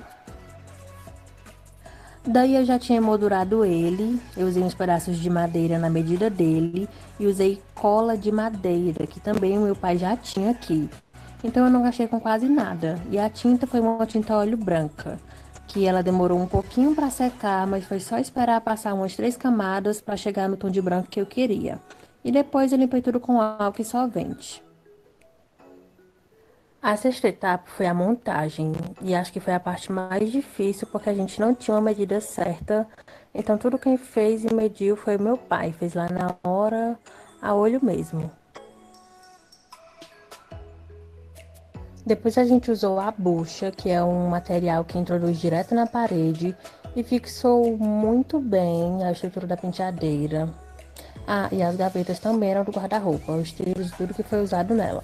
Daí eu já tinha emoldurado ele, eu usei uns pedaços de madeira na medida dele e usei cola de madeira, que também o meu pai já tinha aqui. Então eu não gastei com quase nada. E a tinta foi uma tinta óleo branca, que ela demorou um pouquinho para secar, mas foi só esperar passar umas três camadas para chegar no tom de branco que eu queria. E depois eu limpei tudo com álcool e solvente. A sexta etapa foi a montagem, e acho que foi a parte mais difícil porque a gente não tinha uma medida certa. Então tudo quem fez e mediu foi o meu pai, fez lá na hora, a olho mesmo. Depois a gente usou a bucha, que é um material que introduz direto na parede e fixou muito bem a estrutura da penteadeira. Ah, e as gavetas também eram do guarda-roupa, os trilhos e tudo que foi usado nela.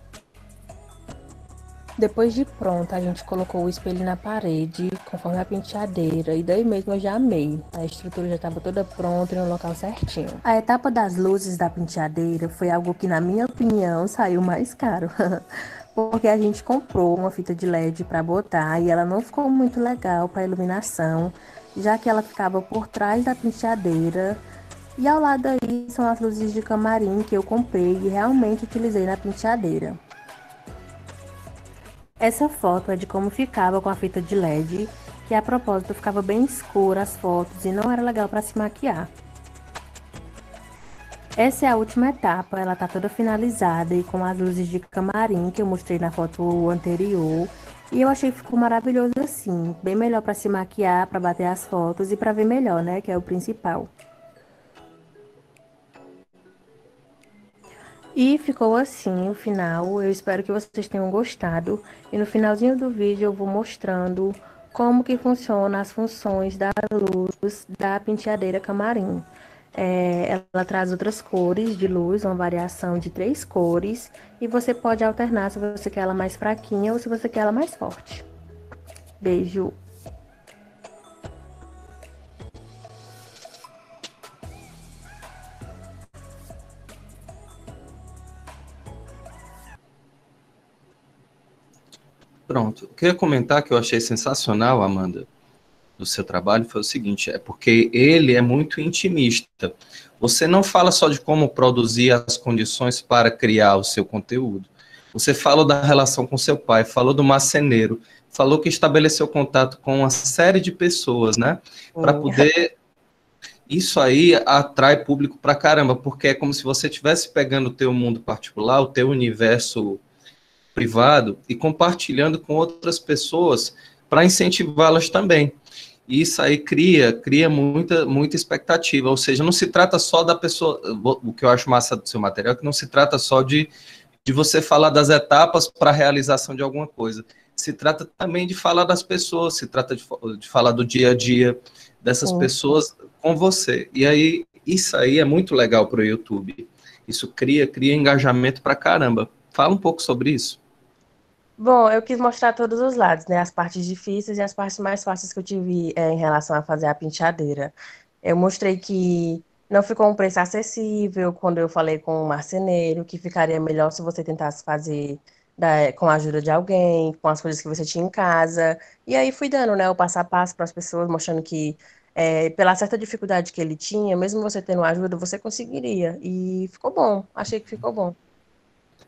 Depois de pronta, a gente colocou o espelho na parede, conforme a penteadeira, e daí mesmo eu já amei. A estrutura já estava toda pronta e no local certinho. A etapa das luzes da penteadeira foi algo que, na minha opinião, saiu mais caro. Porque a gente comprou uma fita de L E D para botar e ela não ficou muito legal para iluminação, já que ela ficava por trás da penteadeira. E ao lado aí são as luzes de camarim que eu comprei e realmente utilizei na penteadeira. Essa foto é de como ficava com a fita de L E D, que a propósito ficava bem escura as fotos e não era legal para se maquiar. Essa é a última etapa, ela tá toda finalizada e com as luzes de camarim que eu mostrei na foto anterior. E eu achei que ficou maravilhoso assim, bem melhor para se maquiar, para bater as fotos e para ver melhor, né, que é o principal. E ficou assim o final, eu espero que vocês tenham gostado. E no finalzinho do vídeo eu vou mostrando como que funciona as funções da luz da penteadeira camarim. É, ela traz outras cores de luz, uma variação de três cores. E você pode alternar se você quer ela mais fraquinha ou se você quer ela mais forte. Beijo! Pronto. Eu queria comentar que eu achei sensacional, Amanda, do seu trabalho, foi o seguinte, é porque ele é muito intimista. Você não fala só de como produzir as condições para criar o seu conteúdo. Você falou da relação com seu pai, falou do marceneiro, falou que estabeleceu contato com uma série de pessoas, né? Para poder... Isso aí atrai público pra caramba, porque é como se você estivesse pegando o teu mundo particular, o teu universo privado e compartilhando com outras pessoas para incentivá-las também. E isso aí cria, cria muita, muita expectativa, ou seja, não se trata só da pessoa, o que eu acho massa do seu material é que não se trata só de, de você falar das etapas para a realização de alguma coisa, se trata também de falar das pessoas, se trata de, de falar do dia a dia dessas Sim. pessoas com você, e aí isso aí é muito legal para o YouTube, isso cria, cria engajamento para caramba. Fala um pouco sobre isso. Bom, eu quis mostrar todos os lados, né? As partes difíceis e as partes mais fáceis que eu tive é, em relação a fazer a penteadeira. Eu mostrei que não ficou um preço acessível quando eu falei com o marceneiro, que ficaria melhor se você tentasse fazer da- com a ajuda de alguém, com as coisas que você tinha em casa. E aí fui dando, né, o passo a passo para as pessoas, mostrando que é, pela certa dificuldade que ele tinha, mesmo você tendo ajuda, você conseguiria. E ficou bom, achei que ficou bom.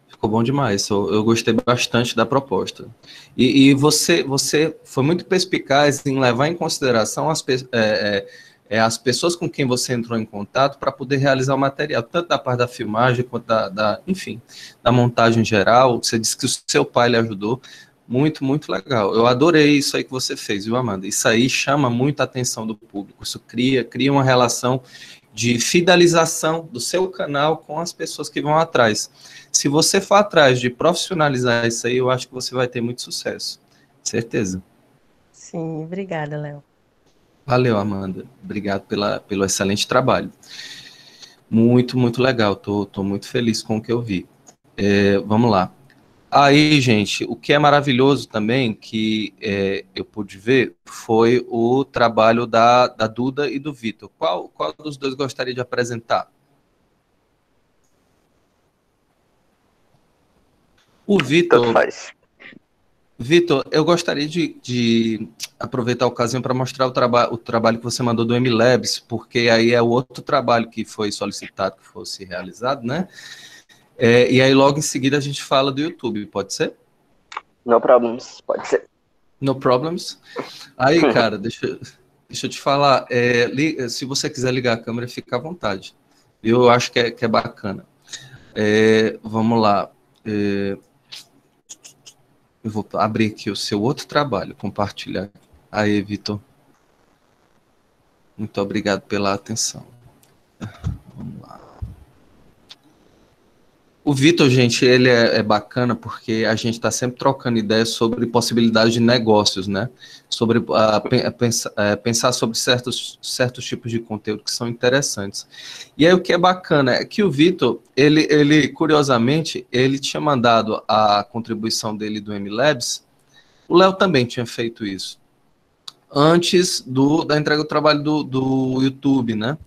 Ficou bom demais, eu, eu gostei bastante da proposta. E, e você, você foi muito perspicaz em levar em consideração as, pe- é, é, é, as pessoas com quem você entrou em contato para poder realizar o material, tanto da parte da filmagem quanto da, da, enfim, da montagem geral. Você disse que o seu pai lhe ajudou. Muito, muito legal. Eu adorei isso aí que você fez, viu, Amanda? Isso aí chama muito a atenção do público. Isso cria, cria uma relação de fidelização do seu canal com as pessoas que vão atrás. Se você for atrás de profissionalizar isso aí, eu acho que você vai ter muito sucesso. Certeza. Sim, obrigada, Léo. Valeu, Amanda. Obrigado pela, pelo excelente trabalho. Muito, muito legal. Tô, tô muito feliz com o que eu vi. É, vamos lá. Aí, gente, o que é maravilhoso também, que é, eu pude ver, foi o trabalho da, da Duda e do Vitor. Qual, qual dos dois gostaria de apresentar? O Tanto Vitor, faz. Vitor, eu gostaria de, de aproveitar a ocasião para mostrar o, traba o trabalho que você mandou do M-Labs, porque aí é o outro trabalho que foi solicitado que fosse realizado, né? É, e aí logo em seguida a gente fala do YouTube, pode ser? No problems, pode ser. No problems. Aí, cara, deixa, deixa eu te falar, é, li, se você quiser ligar a câmera, fica à vontade. Eu acho que é, que é bacana. É, vamos lá. É, eu vou abrir aqui o seu outro trabalho, compartilhar. Aí, Vitor. Muito obrigado pela atenção. Vamos lá. O Vitor, gente, ele é, é bacana porque a gente está sempre trocando ideias sobre possibilidades de negócios, né? Sobre a, pensar, é, pensar sobre certos, certos tipos de conteúdo que são interessantes. E aí o que é bacana é que o Vitor, ele, ele, curiosamente, ele tinha mandado a contribuição dele do M-Labs, o Léo também tinha feito isso, antes do, da entrega do trabalho do, do YouTube, né?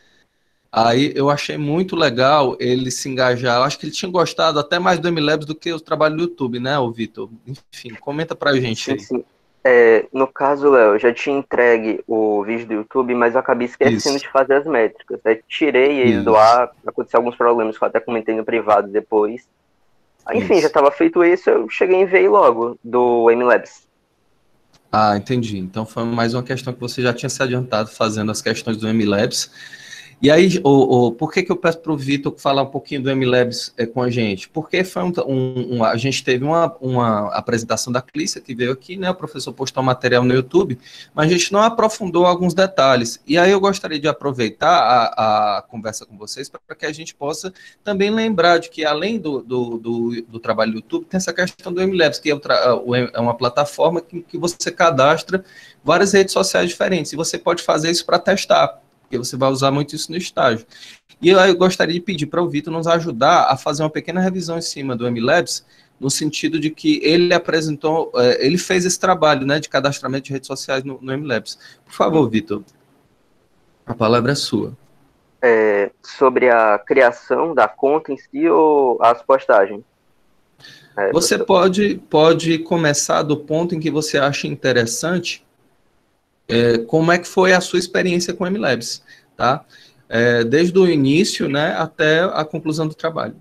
Aí eu achei muito legal ele se engajar. Eu acho que ele tinha gostado até mais do M-Labs do que o trabalho do YouTube, né, o Vitor? Enfim, comenta pra gente Sim, aí. sim. É, no caso, Léo, eu já tinha entregue o vídeo do YouTube, mas eu acabei esquecendo Isso, de fazer as métricas. Aí tirei ele do isso, ar, aconteceu alguns problemas que eu até comentei no privado depois. Aí, enfim, já isso. estava feito isso, eu cheguei em ver logo do M-Labs. Ah, entendi. Então foi mais uma questão que você já tinha se adiantado fazendo as questões do M-Labs. E aí, o, o, por que, que eu peço para o Vitor falar um pouquinho do M-Labs é, com a gente? Porque foi um, um, um, a gente teve uma, uma apresentação da Clícia, que veio aqui, né? O professor postou um material no YouTube, mas a gente não aprofundou alguns detalhes. E aí eu gostaria de aproveitar a, a conversa com vocês para que a gente possa também lembrar de que, além do, do, do, do trabalho do YouTube, tem essa questão do M-Labs, que é, o, é uma plataforma que, que você cadastra várias redes sociais diferentes, e você pode fazer isso para testar, porque você vai usar muito isso no estágio. E eu gostaria de pedir para o Vitor nos ajudar a fazer uma pequena revisão em cima do M-Labs, no sentido de que ele apresentou, ele fez esse trabalho, né, de cadastramento de redes sociais no, no M-Labs. Por favor, Vitor, a palavra é sua. É, sobre a criação da conta em si ou as postagens? É, você professor. pode, pode começar do ponto em que você acha interessante, é, como é que foi a sua experiência com o M-Labs, tá? É, desde o início, né, até a conclusão do trabalho.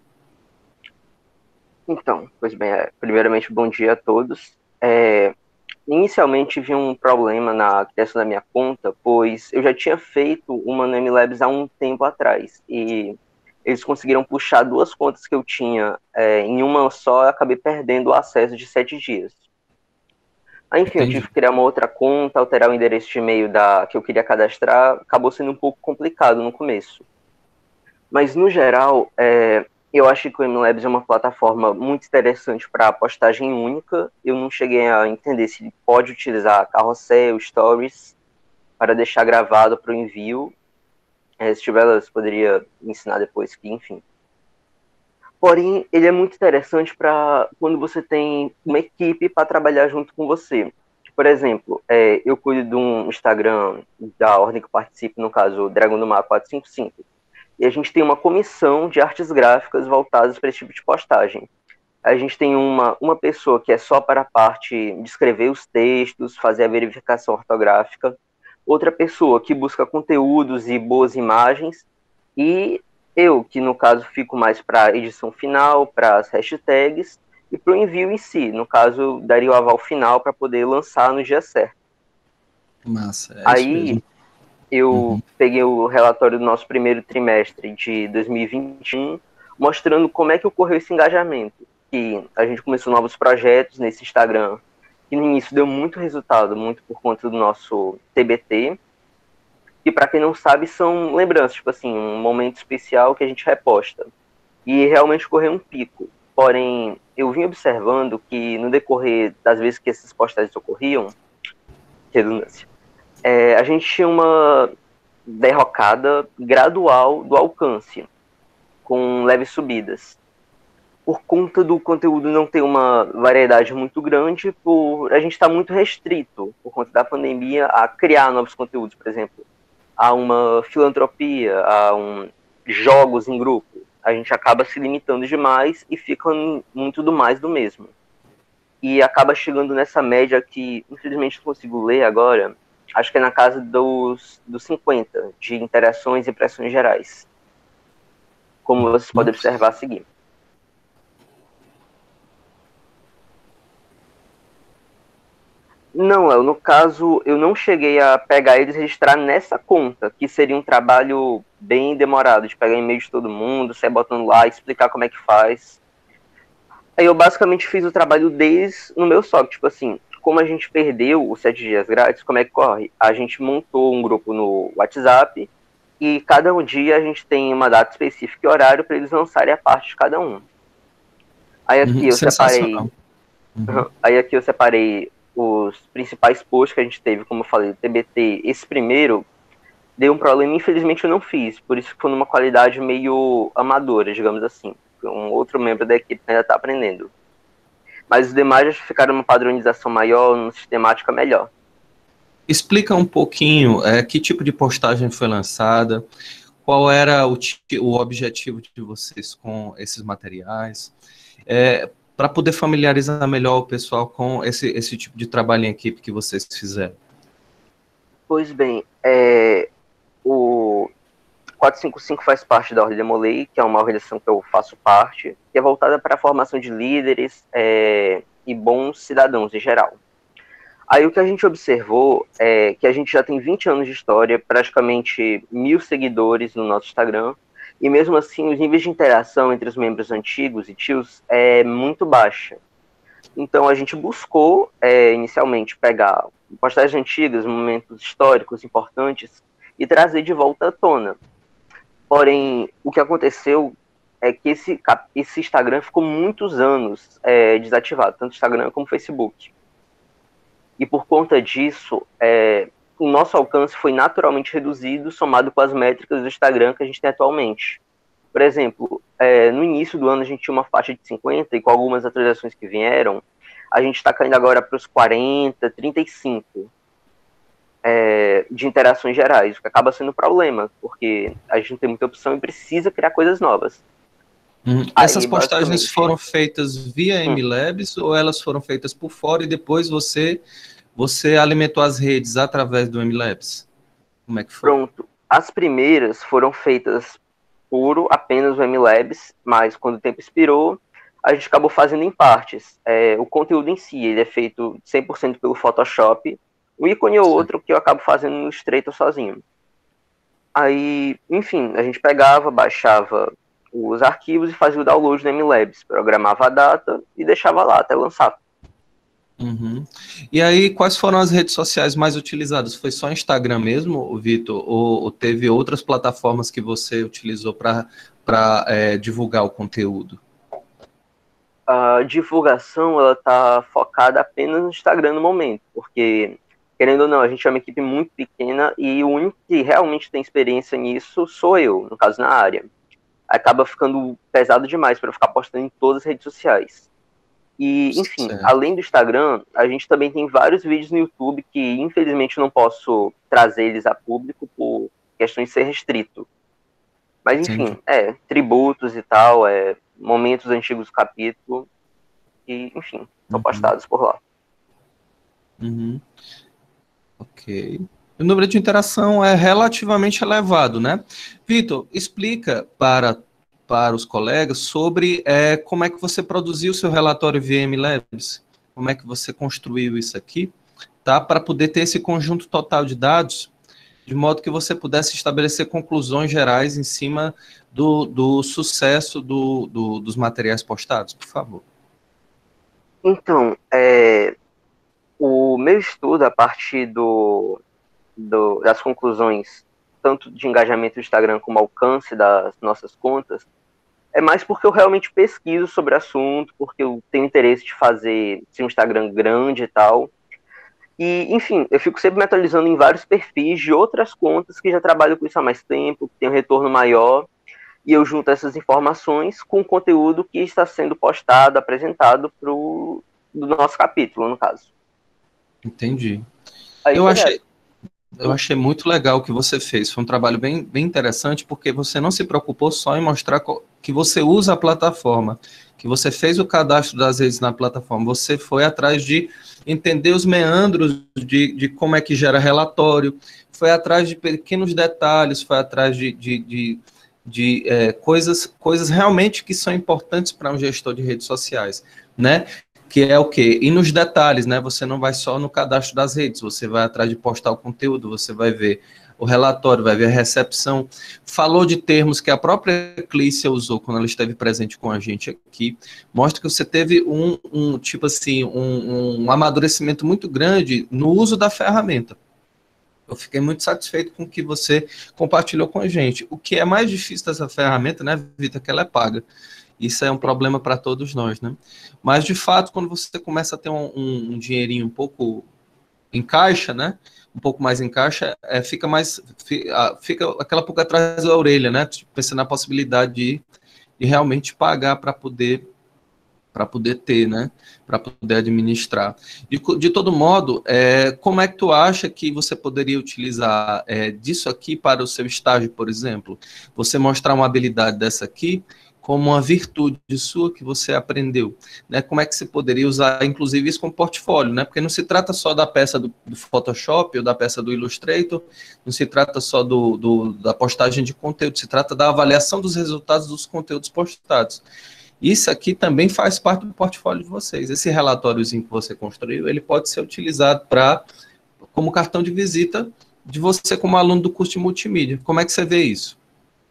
Então, pois bem, é, primeiramente, bom dia a todos. É, inicialmente tive um problema na criação da minha conta, pois eu já tinha feito uma no M-Labs há um tempo atrás, e eles conseguiram puxar duas contas que eu tinha é, em uma só, e acabei perdendo o acesso de sete dias. Aí, enfim, Entendi. eu tive que criar uma outra conta, alterar o endereço de e-mail da, que eu queria cadastrar, acabou sendo um pouco complicado no começo. Mas, no geral, é, eu acho que o M-Labs é uma plataforma muito interessante para postagem única. Eu não cheguei a entender se ele pode utilizar carrossel, stories, para deixar gravado para o envio. É, se tiver, você poderia ensinar depois, que, enfim. Porém, ele é muito interessante para quando você tem uma equipe para trabalhar junto com você. Por exemplo, é, eu cuido de um Instagram da ordem que eu participo, no caso, Dragão do Mar quatrocentos e cinquenta e cinco. E a gente tem uma comissão de artes gráficas voltadas para esse tipo de postagem. A gente tem uma, uma pessoa que é só para a parte de escrever os textos, fazer a verificação ortográfica, outra pessoa que busca conteúdos e boas imagens, e Eu, que no caso fico mais para edição final, para as hashtags e para o envio em si. No caso, daria o aval final para poder lançar no dia certo. Massa, é isso Aí mesmo. eu Uhum. peguei o relatório do nosso primeiro trimestre de dois mil e vinte e um, mostrando como é que ocorreu esse engajamento. Que a gente começou novos projetos nesse Instagram, que no início deu muito resultado, muito por conta do nosso T B T, que para quem não sabe são lembranças, tipo assim, um momento especial que a gente reposta. E realmente ocorreu um pico. Porém, eu vim observando que no decorrer das vezes que essas postagens ocorriam, redundância, é, a gente tinha uma derrocada gradual do alcance, com leves subidas. Por conta do conteúdo não ter uma variedade muito grande, por a gente estar tá muito restrito, por conta da pandemia, a criar novos conteúdos, por exemplo, a uma filantropia, a um, jogos em grupo. A gente acaba se limitando demais e fica muito do mais do mesmo. E acaba chegando nessa média que, infelizmente, não consigo ler agora, acho que é na casa dos, dos cinquenta, de interações e impressões gerais. Como vocês podem observar a seguir. Não, eu, no caso, eu não cheguei a pegar eles e registrar nessa conta, que seria um trabalho bem demorado, de pegar e-mail de todo mundo, sair botando lá, explicar como é que faz. Aí eu basicamente fiz o trabalho deles no meu software, tipo assim, como a gente perdeu os sete dias grátis, como é que corre? A gente montou um grupo no WhatsApp e cada um dia a gente tem uma data específica e horário para eles lançarem a parte de cada um. Aí aqui Uhum. eu separei, Sensacional. Uhum. aí aqui eu separei os principais posts que a gente teve, como eu falei, o T B T, esse primeiro deu um problema, infelizmente eu não fiz, por isso que foi numa qualidade meio amadora, digamos assim. Um outro membro da equipe ainda está aprendendo. Mas os demais já ficaram numa padronização maior, numa sistemática melhor. Explica um pouquinho é, que tipo de postagem foi lançada, qual era o, o objetivo de vocês com esses materiais, é, para poder familiarizar melhor o pessoal com esse, esse tipo de trabalho em equipe que vocês fizeram. Pois bem, é, o quatrocentos e cinquenta e cinco faz parte da Ordem Demolei, que é uma organização que eu faço parte, que é voltada para a formação de líderes é, e bons cidadãos em geral. Aí o que a gente observou é que a gente já tem vinte anos de história, praticamente mil seguidores no nosso Instagram, e mesmo assim os níveis de interação entre os membros antigos e tios é muito baixa. Então a gente buscou é, inicialmente pegar postagens antigas, momentos históricos importantes, e trazer de volta à tona. Porém, o que aconteceu é que esse, esse Instagram ficou muitos anos é, desativado, tanto Instagram como Facebook. E por conta disso, é, o nosso alcance foi naturalmente reduzido, somado com as métricas do Instagram que a gente tem atualmente. Por exemplo, é, no início do ano a gente tinha uma faixa de cinquenta, e com algumas atualizações que vieram, a gente está caindo agora para os quarenta, trinta e cinco é, de interações gerais, o que acaba sendo um problema, porque a gente não tem muita opção e precisa criar coisas novas. Hum, essas Aí, postagens basicamente, foram feitas via hum. MLabs ou elas foram feitas por fora e depois você, você alimentou as redes através do MLabs? Como é que foi? Pronto. As primeiras foram feitas puro, apenas o MLabs, mas quando o tempo expirou, a gente acabou fazendo em partes. É, o conteúdo em si, ele é feito cem por cento pelo Photoshop, um ícone ou outro que eu acabo fazendo no Illustrator sozinho. Aí, enfim, a gente pegava, baixava os arquivos e fazia o download no MLabs, programava a data e deixava lá até lançar. Uhum. E aí, quais foram as redes sociais mais utilizadas? Foi só Instagram mesmo, Vitor? Ou, ou teve outras plataformas que você utilizou para é, divulgar o conteúdo? A divulgação, ela tá focada apenas no Instagram no momento, porque, querendo ou não, a gente é uma equipe muito pequena e o único que realmente tem experiência nisso sou eu, no caso na área. Acaba ficando pesado demais para ficar postando em todas as redes sociais. E, enfim, Certo. além do Instagram, a gente também tem vários vídeos no YouTube que, infelizmente, eu não posso trazer eles a público por questões de ser restrito. Mas, enfim, Entendi. é, tributos e tal, é, momentos antigos do capítulo, e, enfim, são Uhum. postados por lá. Uhum. Ok. O número de interação é relativamente elevado, né? Vitor, explica para, para os colegas sobre é, como é que você produziu o seu relatório V M Labs, como é que você construiu isso aqui, tá? Para poder ter esse conjunto total de dados, de modo que você pudesse estabelecer conclusões gerais em cima do, do sucesso do, do, dos materiais postados, por favor. Então, é, o meu estudo, a partir do, do, das conclusões, tanto de engajamento do Instagram como alcance das nossas contas, é mais porque eu realmente pesquiso sobre o assunto, porque eu tenho interesse de fazer um Instagram grande e tal. E, enfim, eu fico sempre me atualizando em vários perfis de outras contas que já trabalham com isso há mais tempo, que tem um retorno maior, e eu junto essas informações com o conteúdo que está sendo postado, apresentado para o do nosso capítulo, no caso. Entendi. Aí eu foi achei, essa. eu achei muito legal o que você fez. Foi um trabalho bem, bem interessante, porque você não se preocupou só em mostrar que você usa a plataforma, que você fez o cadastro das redes na plataforma. Você foi atrás de entender os meandros de, de como é que gera relatório, foi atrás de pequenos detalhes, foi atrás de, de, de, de é, coisas, coisas realmente que são importantes para um gestor de redes sociais, né? Que é o quê? E nos detalhes, né? Você não vai só no cadastro das redes, você vai atrás de postar o conteúdo, você vai ver o relatório, vai ver a recepção. Falou de termos que a própria Clícia usou quando ela esteve presente com a gente aqui. Mostra que você teve um, um tipo assim, um, um amadurecimento muito grande no uso da ferramenta. Eu fiquei muito satisfeito com o que você compartilhou com a gente. O que é mais difícil dessa ferramenta, né, Vitor, é que ela é paga. Isso é um problema para todos nós, né? Mas, de fato, quando você começa a ter um, um, um dinheirinho um pouco em caixa, né? Um pouco mais em caixa, é, fica mais... Fica, fica aquela pulga atrás da orelha, né? Pensando na possibilidade de, de realmente pagar para poder, para poder ter, né? Para poder administrar. De, de todo modo, é, como é que tu acha que você poderia utilizar é, disso aqui para o seu estágio, por exemplo? Você mostrar uma habilidade dessa aqui como uma virtude sua que você aprendeu, né? Como é que você poderia usar, inclusive, isso como portfólio, né? Porque não se trata só da peça do, do Photoshop ou da peça do Illustrator, não se trata só do, do, da postagem de conteúdo, se trata da avaliação dos resultados dos conteúdos postados. Isso aqui também faz parte do portfólio de vocês. Esse relatóriozinho que você construiu, ele pode ser utilizado para como cartão de visita de você como aluno do curso de multimídia. Como é que você vê isso?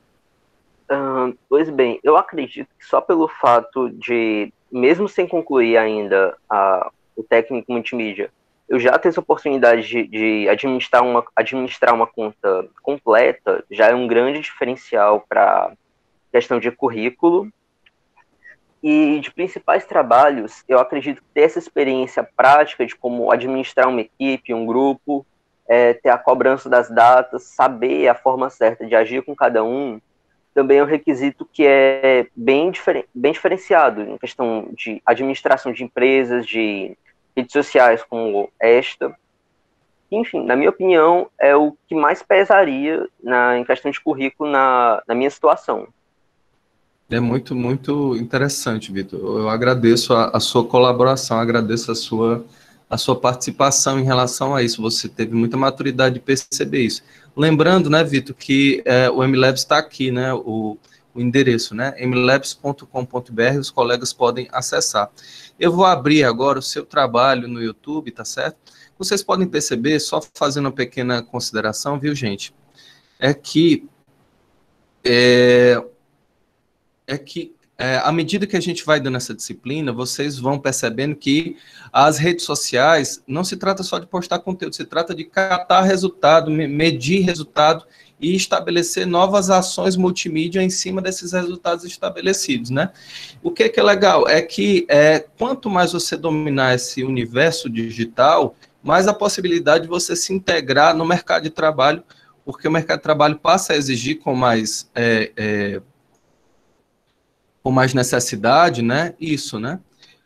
Uh, pois bem, eu acredito que só pelo fato de, mesmo sem concluir ainda a, o técnico multimídia, eu já ter essa oportunidade de, de administrar, uma, administrar uma conta completa, já é um grande diferencial para questão de currículo. E de principais trabalhos, eu acredito que ter essa experiência prática de como administrar uma equipe, um grupo, é, ter a cobrança das datas, saber a forma certa de agir com cada um, também é um requisito que é bem, diferen bem diferenciado em questão de administração de empresas, de redes sociais como esta. Enfim, na minha opinião, é o que mais pesaria na, em questão de currículo na, na minha situação. É muito, muito interessante, Vitor. Eu agradeço a, a sua colaboração, agradeço a sua, a sua participação em relação a isso. Você teve muita maturidade de perceber isso. Lembrando, né, Vitor, que é, o MLabs está aqui, né, o, o endereço, né, m labs ponto com ponto b r, os colegas podem acessar. Eu vou abrir agora o seu trabalho no YouTube, tá certo? Vocês podem perceber, só fazendo uma pequena consideração, viu, gente, é que... É, é que, é, à medida que a gente vai dando essa disciplina, vocês vão percebendo que as redes sociais não se trata só de postar conteúdo, se trata de catar resultado, medir resultado e estabelecer novas ações multimídia em cima desses resultados estabelecidos, né? O que é, que é legal é que é, quanto mais você dominar esse universo digital, mais a possibilidade de você se integrar no mercado de trabalho, porque o mercado de trabalho passa a exigir com mais... É, é, com mais necessidade, né, isso, né,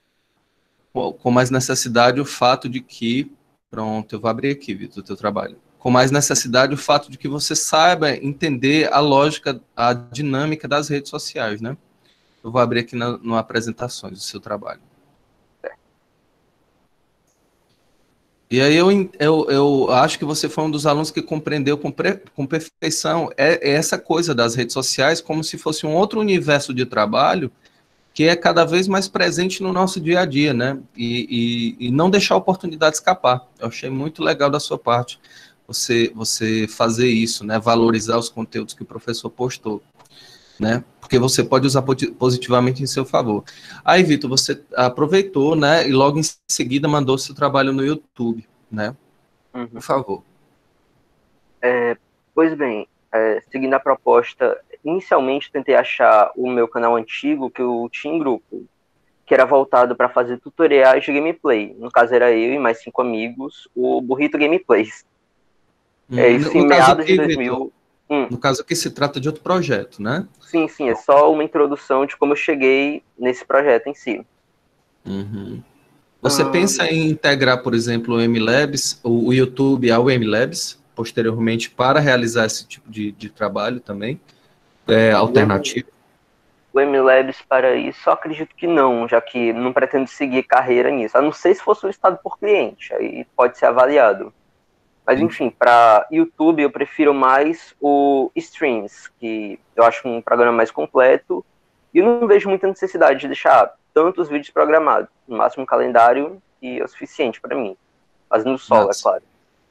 com mais necessidade o fato de que, pronto, eu vou abrir aqui, Vitor, o teu trabalho, com mais necessidade o fato de que você saiba entender a lógica, a dinâmica das redes sociais, né, eu vou abrir aqui na, no apresentações do seu trabalho. E aí eu, eu, eu acho que você foi um dos alunos que compreendeu com, pre, com perfeição é, é essa coisa das redes sociais como se fosse um outro universo de trabalho que é cada vez mais presente no nosso dia a dia, né? E, e, e não deixar a oportunidade escapar. Eu achei muito legal da sua parte você, você fazer isso, né? Valorizar os conteúdos que o professor postou, né? Porque você pode usar positivamente em seu favor. Aí, Vitor, você aproveitou, né? E logo em seguida mandou seu trabalho no YouTube, né? Uhum. Por favor. É, pois bem, é, seguindo a proposta, inicialmente tentei achar o meu canal antigo que eu tinha em grupo, que era voltado para fazer tutoriais de gameplay. No caso era eu e mais cinco amigos, o Burrito Gameplays. Hum, É, isso em no caso meados de aqui, Vitor, dois mil. Hum, no caso aqui se trata de outro projeto, né? sim, sim, é só uma introdução de como eu cheguei nesse projeto em si. Uhum. Você pensa em integrar, por exemplo, o MLabs, o, o YouTube ao MLabs, posteriormente, para realizar esse tipo de, de trabalho também, é, alternativo? O MLabs para isso, eu acredito que não, já que não pretendo seguir carreira nisso. A não ser se for solicitado por cliente, aí pode ser avaliado. Mas enfim, para YouTube eu prefiro mais o Streams, que eu acho um programa mais completo e eu não vejo muita necessidade de deixar tantos vídeos programados. No máximo um calendário e é o suficiente para mim. Fazendo solo, é Nossa. claro.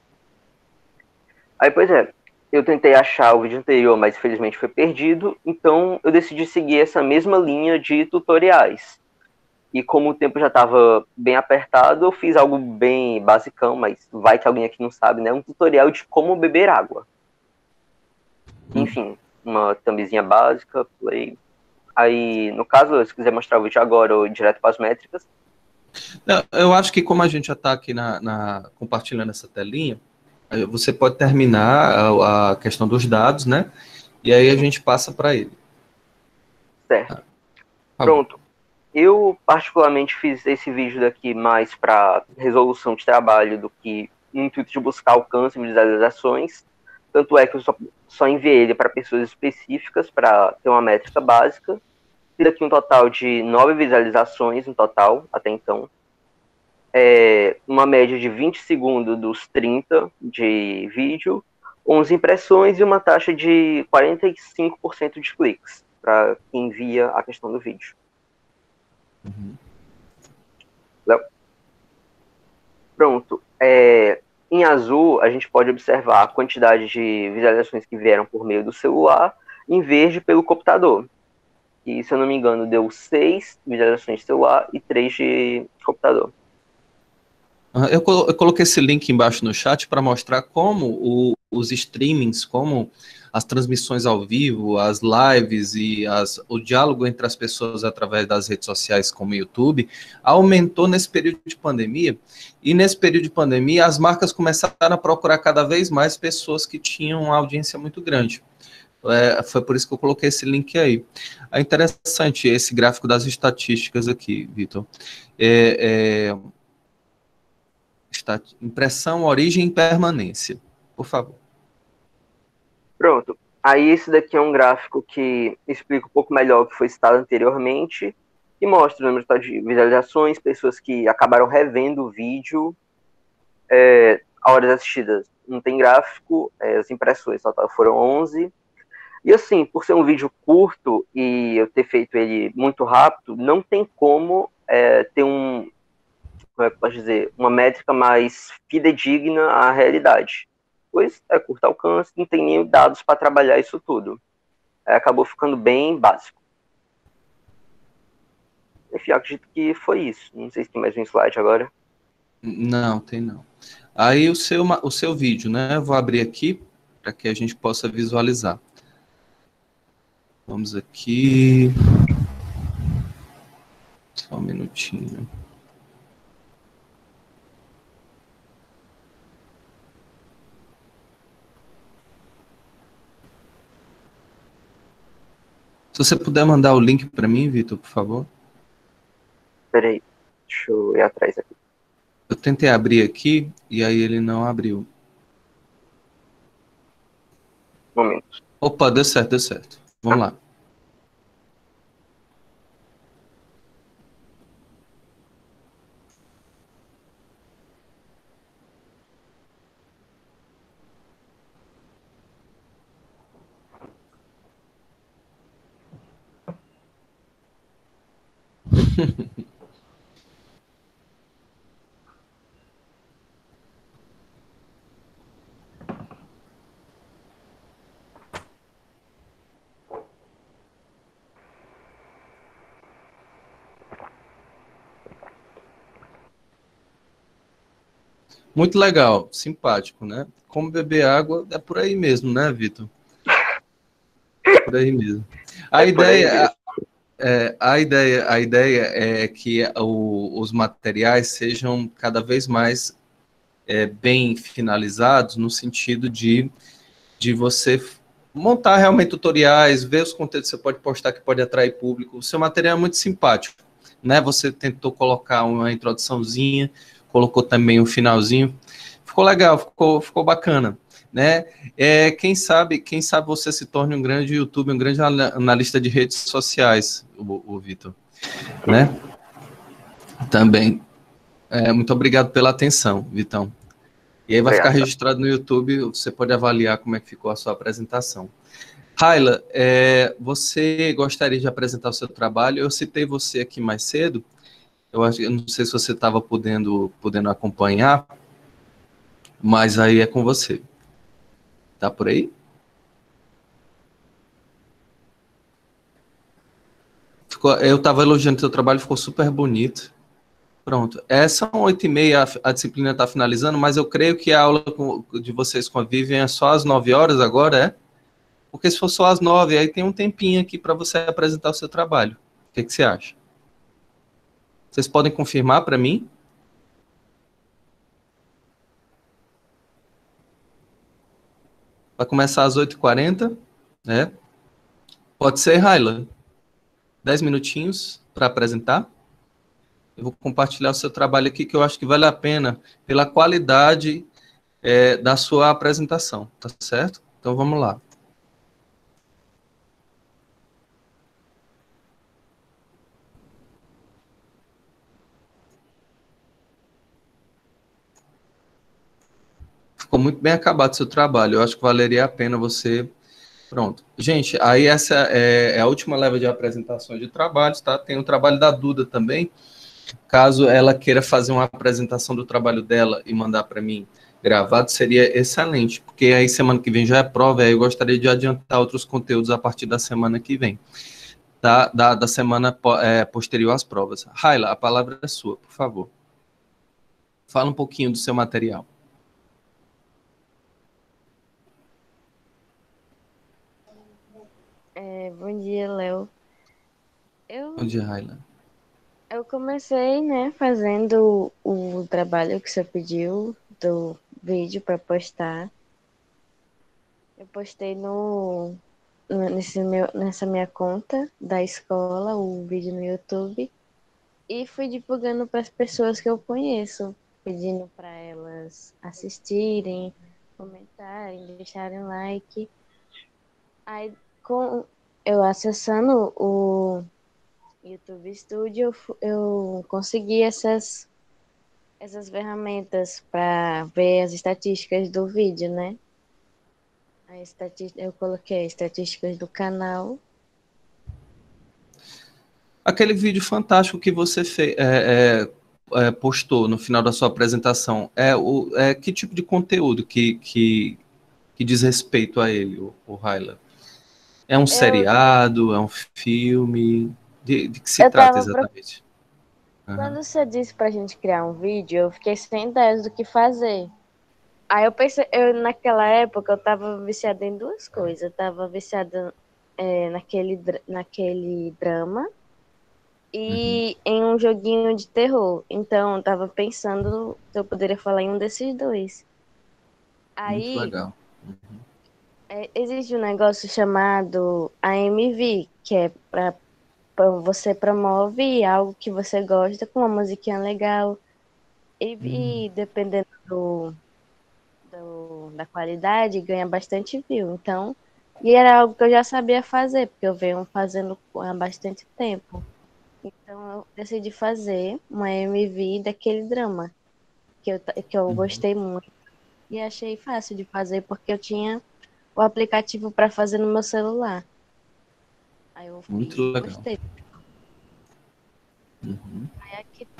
Aí, pois é, eu tentei achar o vídeo anterior, mas infelizmente foi perdido, então eu decidi seguir essa mesma linha de tutoriais. E como o tempo já estava bem apertado, eu fiz algo bem basicão, mas vai que alguém aqui não sabe, né? Um tutorial de como beber água. Hum. Enfim, uma thumbzinha básica, play. Aí, no caso, se quiser mostrar o vídeo agora ou direto para as métricas. Não, eu acho que como a gente já está aqui na, na, compartilhando essa telinha, você pode terminar a, a questão dos dados, né? E aí a gente passa para ele. Certo. Tá Pronto. Eu, particularmente, fiz esse vídeo daqui mais para resolução de trabalho do que no intuito de buscar alcance e visualizações. Tanto é que eu só, só enviei ele para pessoas específicas para ter uma métrica básica. Fiz aqui um total de nove visualizações no total, até então. É, uma média de vinte segundos dos trinta de vídeo, onze impressões e uma taxa de quarenta e cinco por cento de cliques para quem envia a questão do vídeo. Uhum. Pronto. É, em azul, a gente pode observar a quantidade de visualizações que vieram por meio do celular, em verde pelo computador. E, se eu não me engano, deu seis visualizações de celular e três de computador. Eu, colo eu coloquei esse link embaixo no chat para mostrar como o, os streamings, como as transmissões ao vivo, as lives e as, o diálogo entre as pessoas através das redes sociais como o YouTube aumentou nesse período de pandemia. E nesse período de pandemia, as marcas começaram a procurar cada vez mais pessoas que tinham uma audiência muito grande. É, foi por isso que eu coloquei esse link aí. É interessante esse gráfico das estatísticas aqui, Vitor. É, é, impressão, origem e permanência. Por favor. Pronto. Aí esse daqui é um gráfico que explica um pouco melhor o que foi citado anteriormente e mostra o número de visualizações, pessoas que acabaram revendo o vídeo, é, horas assistidas. Não tem gráfico, é, as impressões total foram onze. E assim, por ser um vídeo curto e eu ter feito ele muito rápido, não tem como é, ter um, como é que eu posso dizer, uma métrica mais fidedigna à realidade. Pois é curto alcance, não tem nem dados para trabalhar isso tudo. É, acabou ficando bem básico. Enfim, acredito que foi isso. Não sei se tem mais um slide agora. Não, tem não. Aí o seu, o seu vídeo, né? Eu vou abrir aqui para que a gente possa visualizar. Vamos aqui. Só um minutinho. Se você puder mandar o link para mim, Vitor, por favor. Peraí, deixa eu ir atrás aqui. Eu tentei abrir aqui e aí ele não abriu. Um momento. Opa, deu certo, deu certo. Vamos ah. lá. Muito legal, simpático, né? Como beber água é por aí mesmo, né, Vitor? Por aí mesmo. A É por aí ideia, mesmo. é, a ideia, a ideia é que o- os materiais sejam cada vez mais é, bem finalizados, no sentido de, de você montar realmente tutoriais, ver os conteúdos que você pode postar que pode atrair público. O seu material é muito simpático, né? Você tentou colocar uma introduçãozinha, colocou também um finalzinho. Ficou legal, ficou, ficou bacana, né? É, quem sabe, quem sabe você se torne um grande youtuber, um grande analista de redes sociais, o, o Vitor, né? Também. É, muito obrigado pela atenção, Vitão. E aí vai ficar Obrigado. registrado no YouTube, você pode avaliar como é que ficou a sua apresentação. Raila, é, você gostaria de apresentar o seu trabalho? Eu citei você aqui mais cedo, eu, acho, eu não sei se você estava podendo, podendo acompanhar, mas aí é com você. Tá por aí? Ficou, eu estava elogiando o seu trabalho, ficou super bonito. Pronto. É, são oito e meia, a, a disciplina está finalizando, mas eu creio que a aula com, de vocês com a Vivian é só às nove horas agora, é? Porque se for só às nove, aí tem um tempinho aqui para você apresentar o seu trabalho. O que, que você acha? Vocês podem confirmar para mim? Vai começar às oito e quarenta, né? Pode ser, Raila? Dez minutinhos para apresentar. Eu vou compartilhar o seu trabalho aqui, que eu acho que vale a pena pela qualidade é, da sua apresentação, tá certo? Então vamos lá. Ficou muito bem acabado o seu trabalho. Eu acho que valeria a pena você. Pronto. Gente, aí essa é, é a última leva de apresentações de trabalhos, tá? Tem o trabalho da Duda também. Caso ela queira fazer uma apresentação do trabalho dela e mandar para mim gravado, seria excelente, porque aí semana que vem já é prova, aí eu gostaria de adiantar outros conteúdos a partir da semana que vem, tá? Da, da semana é, posterior às provas. Raila, a palavra é sua, por favor. Fala um pouquinho do seu material. É, bom dia, Léo. Bom Eu, dia, Raila. eu comecei, né, fazendo o trabalho que você pediu do vídeo para postar. Eu postei no, no- nesse meu, nessa minha conta da escola, o vídeo no YouTube, e fui divulgando para as pessoas que eu conheço, pedindo para elas assistirem, comentarem, deixarem like. Aí, com eu acessando o YouTube Studio, eu fu- eu consegui essas, essas ferramentas para ver as estatísticas do vídeo, né? A estati- eu coloquei estatísticas do canal. Aquele vídeo fantástico que você fez, é, é, é, postou no final da sua apresentação, é, o, é que tipo de conteúdo que, que, que diz respeito a ele, o, o Raila? É um Eu, seriado, é um filme? De, de que se eu trata tava pro... exatamente? Aham. Quando você disse pra gente criar um vídeo, eu fiquei sem ideias do que fazer. Aí eu pensei, eu, naquela época eu tava viciada em duas coisas. Eu tava viciada é, naquele, dra- naquele drama Uhum. e em um joguinho de terror. Então, eu tava pensando se eu poderia falar em um desses dois. Muito Aí, legal. é, existe um negócio chamado A M V, que é pra, pra você promove algo que você gosta com uma musiquinha legal. E, e dependendo do, do- da qualidade, ganha bastante view. Então, e era algo que eu já sabia fazer, porque eu venho fazendo há bastante tempo. Então, eu decidi fazer uma M V daquele drama, que eu, ta- que eu Uhum. gostei muito. E achei fácil de fazer, porque eu tinha o aplicativo para fazer no meu celular. Aí eu Muito fiz e legal. postei.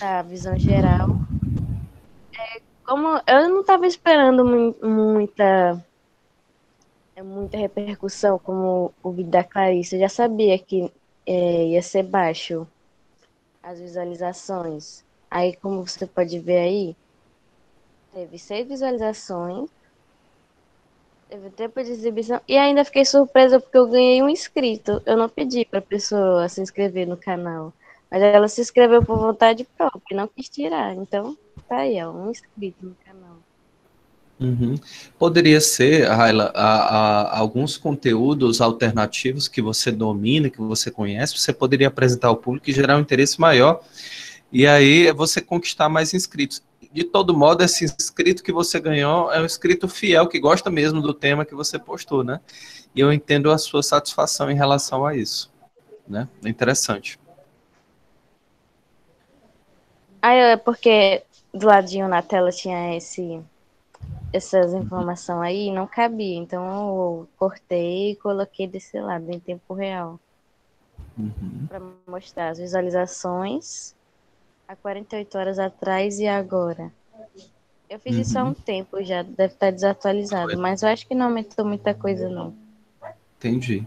a visão geral. É, como eu não estava esperando mu- muita, é, muita repercussão, como o vídeo da Clarice, eu já sabia que é, ia ser baixo as visualizações. Aí, como você pode ver aí, teve seis visualizações, teve tempo de exibição, e ainda fiquei surpresa porque eu ganhei um inscrito. Eu não pedi para a pessoa se inscrever no canal, mas ela se inscreveu por vontade própria e não quis tirar. Então, tá aí, ó, um inscrito no canal. Uhum. Poderia ser, Raila, a- a- alguns conteúdos alternativos que você domina, que você conhece, você poderia apresentar ao público e gerar um interesse maior, e aí é você conquistar mais inscritos. De todo modo, esse inscrito que você ganhou é um inscrito fiel, que gosta mesmo do tema que você postou, né? E eu entendo a sua satisfação em relação a isso, né? É interessante. Aí, é porque do ladinho na tela tinha esse, essas informações aí, e não cabia. Então, eu cortei e coloquei desse lado, em tempo real, Uhum. para mostrar as visualizações há quarenta e oito horas atrás e agora. Eu fiz isso há Uhum. um tempo já, deve estar desatualizado, mas eu acho que não aumentou muita coisa, não. Entendi.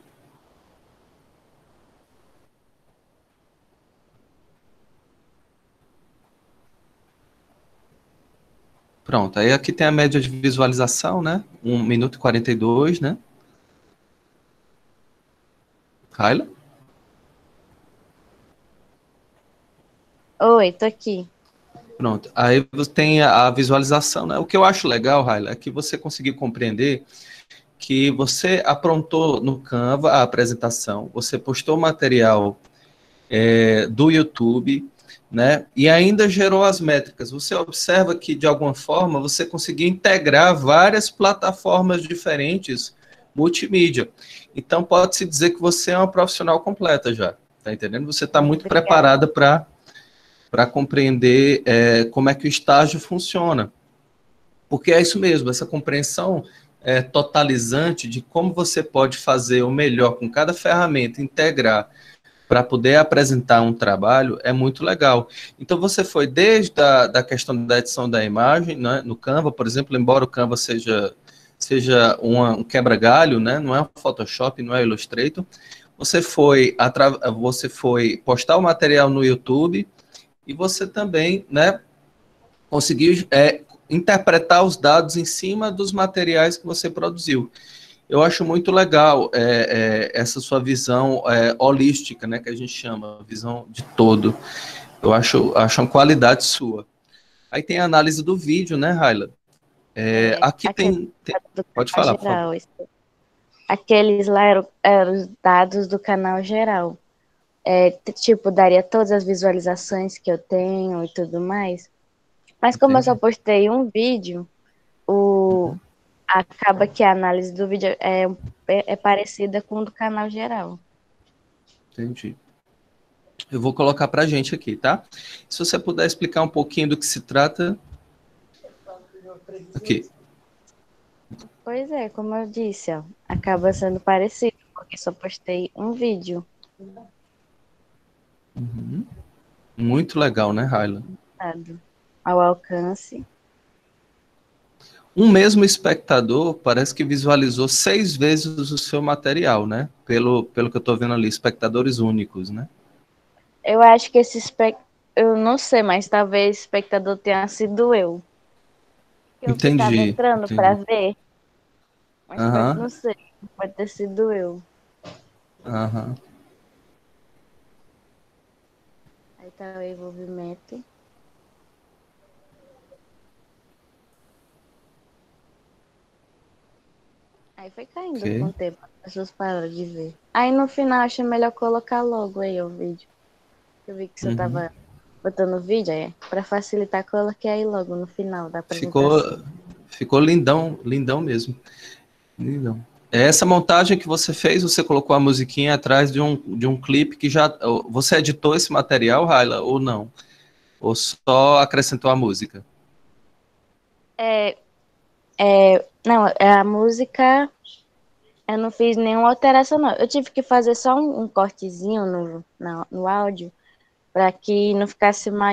Pronto, aí aqui tem a média de visualização, né? Um minuto e quarenta e dois, né? Kyla? Oi, tô aqui. Pronto, aí você tem a visualização, né? O que eu acho legal, Raila, é que você conseguiu compreender que você aprontou no Canva a apresentação, você postou material é, do YouTube, né? E ainda gerou as métricas. Você observa que, de alguma forma, você conseguiu integrar várias plataformas diferentes multimídia. Então, pode-se dizer que você é uma profissional completa já, tá entendendo? Você está muito Obrigada. preparada para para compreender é, como é que o estágio funciona. Porque é isso mesmo, essa compreensão é, totalizante de como você pode fazer o melhor com cada ferramenta, integrar para poder apresentar um trabalho, é muito legal. Então, você foi desde a da questão da edição da imagem, né, no Canva, por exemplo, embora o Canva seja, seja uma, um quebra-galho, né, não é o Photoshop, não é o Illustrator, você foi, você foi postar o material no YouTube e você também, né, conseguiu é, interpretar os dados em cima dos materiais que você produziu. Eu acho muito legal é, é, essa sua visão é, holística, né, que a gente chama, visão de todo. Eu acho, acho uma qualidade sua. Aí tem a análise do vídeo, né, Raila? É, É, aqui aquele tem, tem... do Pode canal falar, por favor. geral. Isso. Aqueles lá eram, eram os dados do canal geral. É, t- tipo, daria todas as visualizações que eu tenho e tudo mais. Mas como eu só Entendi. postei um vídeo, o, Uhum. acaba que a análise do vídeo é, é, é parecida com o do canal geral. Entendi. Eu vou colocar para a gente aqui, tá? Se você puder explicar um pouquinho do que se trata. Aqui. Pois é, como eu disse, ó, acaba sendo parecido, porque só postei um vídeo. Uhum. Muito legal, né, Raila? Sabe? Ao alcance. Um mesmo espectador parece que visualizou seis vezes o seu material, né? Pelo, pelo que eu estou vendo ali, espectadores únicos, né? Eu acho que esse espectador, eu não sei, mas talvez o espectador tenha sido eu. Eu que estava Entendi, entrando para entendi. ver, mas pode, Aham, não sei, pode ter sido eu. aham. Aí tá o envolvimento. Aí foi caindo com Ok. o tempo, as pessoas pararam de ver. Aí no final achei melhor colocar logo aí o vídeo. Eu vi que você Uhum. tava botando vídeo, aí para facilitar, coloquei aí logo no final da Ficou, apresentação. ficou lindão, lindão mesmo. Lindão. Essa montagem que você fez, você colocou a musiquinha atrás de um, de um clipe que já. Você editou esse material, Raila, ou não? Ou só acrescentou a música? É, é, não, é a música, eu não fiz nenhuma alteração, não. Eu tive que fazer só um, um cortezinho no, na- no áudio, para que não ficasse maior.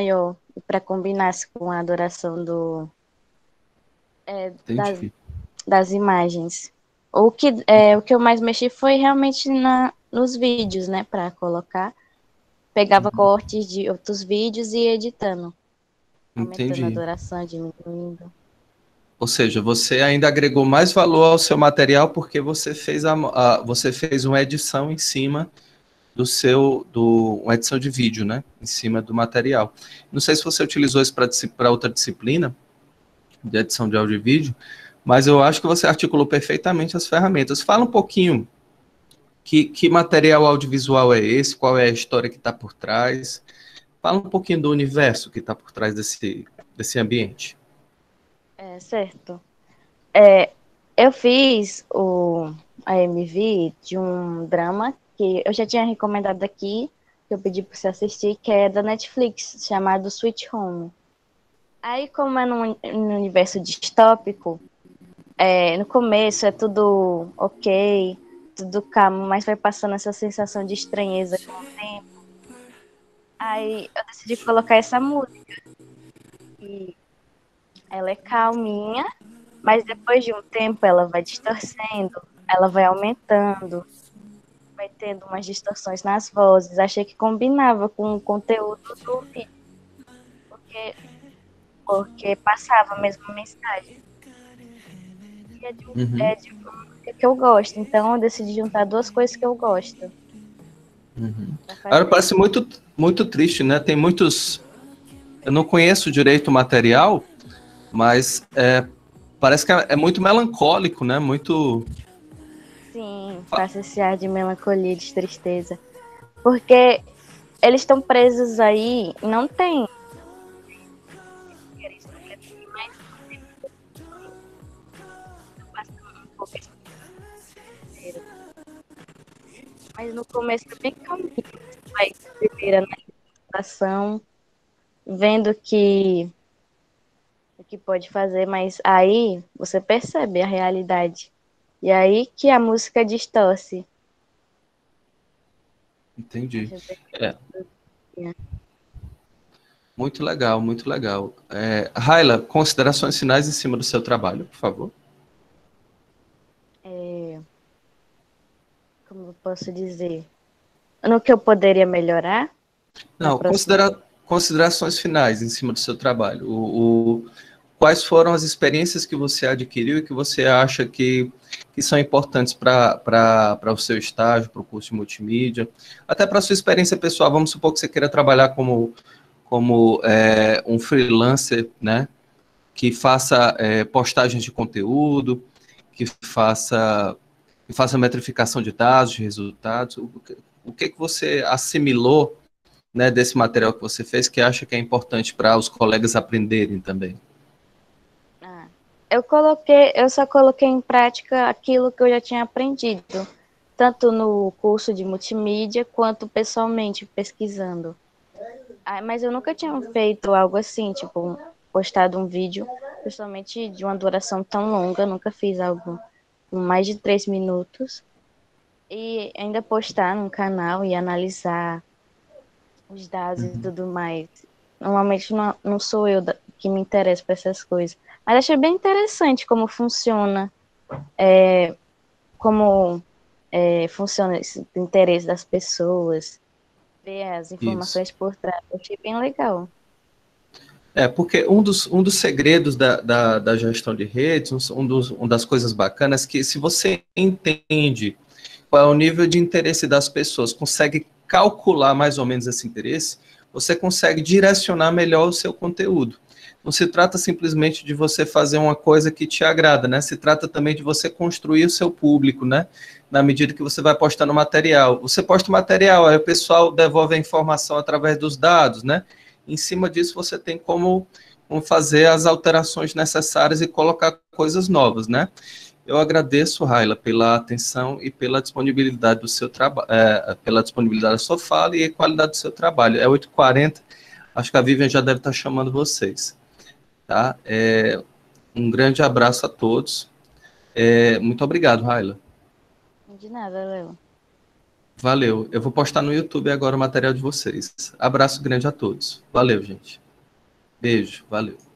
para combinar com a duração do, é, das, Entendi. das imagens. O que, é, o que eu mais mexi foi realmente na, nos vídeos, né, para colocar. Pegava Uhum. cortes de outros vídeos e ia editando, aumentando a Entendi. duração, diminuindo. Ou seja, você ainda agregou mais valor ao seu material porque você fez, a, a- você fez uma edição em cima do seu, do, uma edição de vídeo, né? Em cima do material. Não sei se você utilizou isso para outra disciplina de edição de áudio e vídeo, mas eu acho que você articulou perfeitamente as ferramentas. Fala um pouquinho que, que material audiovisual é esse, qual é a história que está por trás. Fala um pouquinho do universo que está por trás desse, desse ambiente. É, certo. É, eu fiz o, a M V de um drama que eu já tinha recomendado aqui, que eu pedi para você assistir, que é da Netflix, chamado Sweet Home. Aí, como é num, num universo distópico, é, no começo é tudo ok, tudo calmo, mas vai passando essa sensação de estranheza com o tempo. Aí eu decidi colocar essa música. E ela é calminha, mas depois de um tempo ela vai distorcendo, ela vai aumentando, vai tendo umas distorções nas vozes. Achei que combinava com o conteúdo do vídeo, porque, porque passava a mesma mensagem. E é de, um- Uhum. é de uma música que eu gosto, então eu decidi juntar duas coisas que eu gosto. Uhum. Pra Agora fazer. parece muito, muito triste, né? Tem muitos. Eu não conheço direito o material, mas é, parece que é, é muito melancólico, né? Muito. Sim, faço esse ar de melancolia, de tristeza. Porque eles estão presos aí, não tem. Mas no começo é bem calminho. Você vai se vira na situação, vendo que o que pode fazer, mas aí você percebe a realidade. E aí que a música distorce. Entendi. Acho bem- É, muito legal, muito legal. É, Raila, considerações finais em cima do seu trabalho, por favor. é, como eu posso dizer? No que eu poderia melhorar na Não, próxima. considera, considerações finais em cima do seu trabalho. O, o- quais foram as experiências que você adquiriu e que você acha que, que são importantes para o seu estágio, para o curso de multimídia, até para a sua experiência pessoal. Vamos supor que você queira trabalhar como, como é, um freelancer, né? Que faça é, postagens de conteúdo, que faça, que faça metrificação de dados, de resultados. O, que- o que, que você assimilou, né, desse material que você fez que acha que é importante para os colegas aprenderem também? Ah, eu coloquei, eu só coloquei em prática aquilo que eu já tinha aprendido, tanto no curso de multimídia quanto pessoalmente pesquisando. Ah, mas eu nunca tinha feito algo assim, tipo, postado um vídeo, principalmente de uma duração tão longa, nunca fiz algo com mais de três minutos. E ainda postar num canal e analisar os dados e Uhum. tudo mais. Normalmente não, não sou eu da- que me interesso por essas coisas. Mas achei bem interessante como funciona, é, como é, funciona esse interesse das pessoas, ver as Isso. informações por trás. Achei bem legal. É, porque um dos, um dos segredos da, da, da gestão de redes, um, dos, uma das coisas bacanas, é que se você entende qual é o nível de interesse das pessoas, consegue calcular mais ou menos esse interesse, você consegue direcionar melhor o seu conteúdo. Não se trata simplesmente de você fazer uma coisa que te agrada, né? Se trata também de você construir o seu público, né? Na medida que você vai postando material. Você posta o material, aí o pessoal devolve a informação através dos dados, né? Em cima disso, você tem como, como fazer as alterações necessárias e colocar coisas novas, né? Eu agradeço, Raila, pela atenção e pela disponibilidade do seu trabalho, é, pela disponibilidade da sua fala e a qualidade do seu trabalho. É oito e quarenta, acho que a Vivian já deve estar chamando vocês. Tá? É, um grande abraço a todos. É, muito obrigado, Raila. De nada, Léo. Valeu. Eu vou postar no YouTube agora o material de vocês. Abraço grande a todos. Valeu, gente. Beijo, valeu.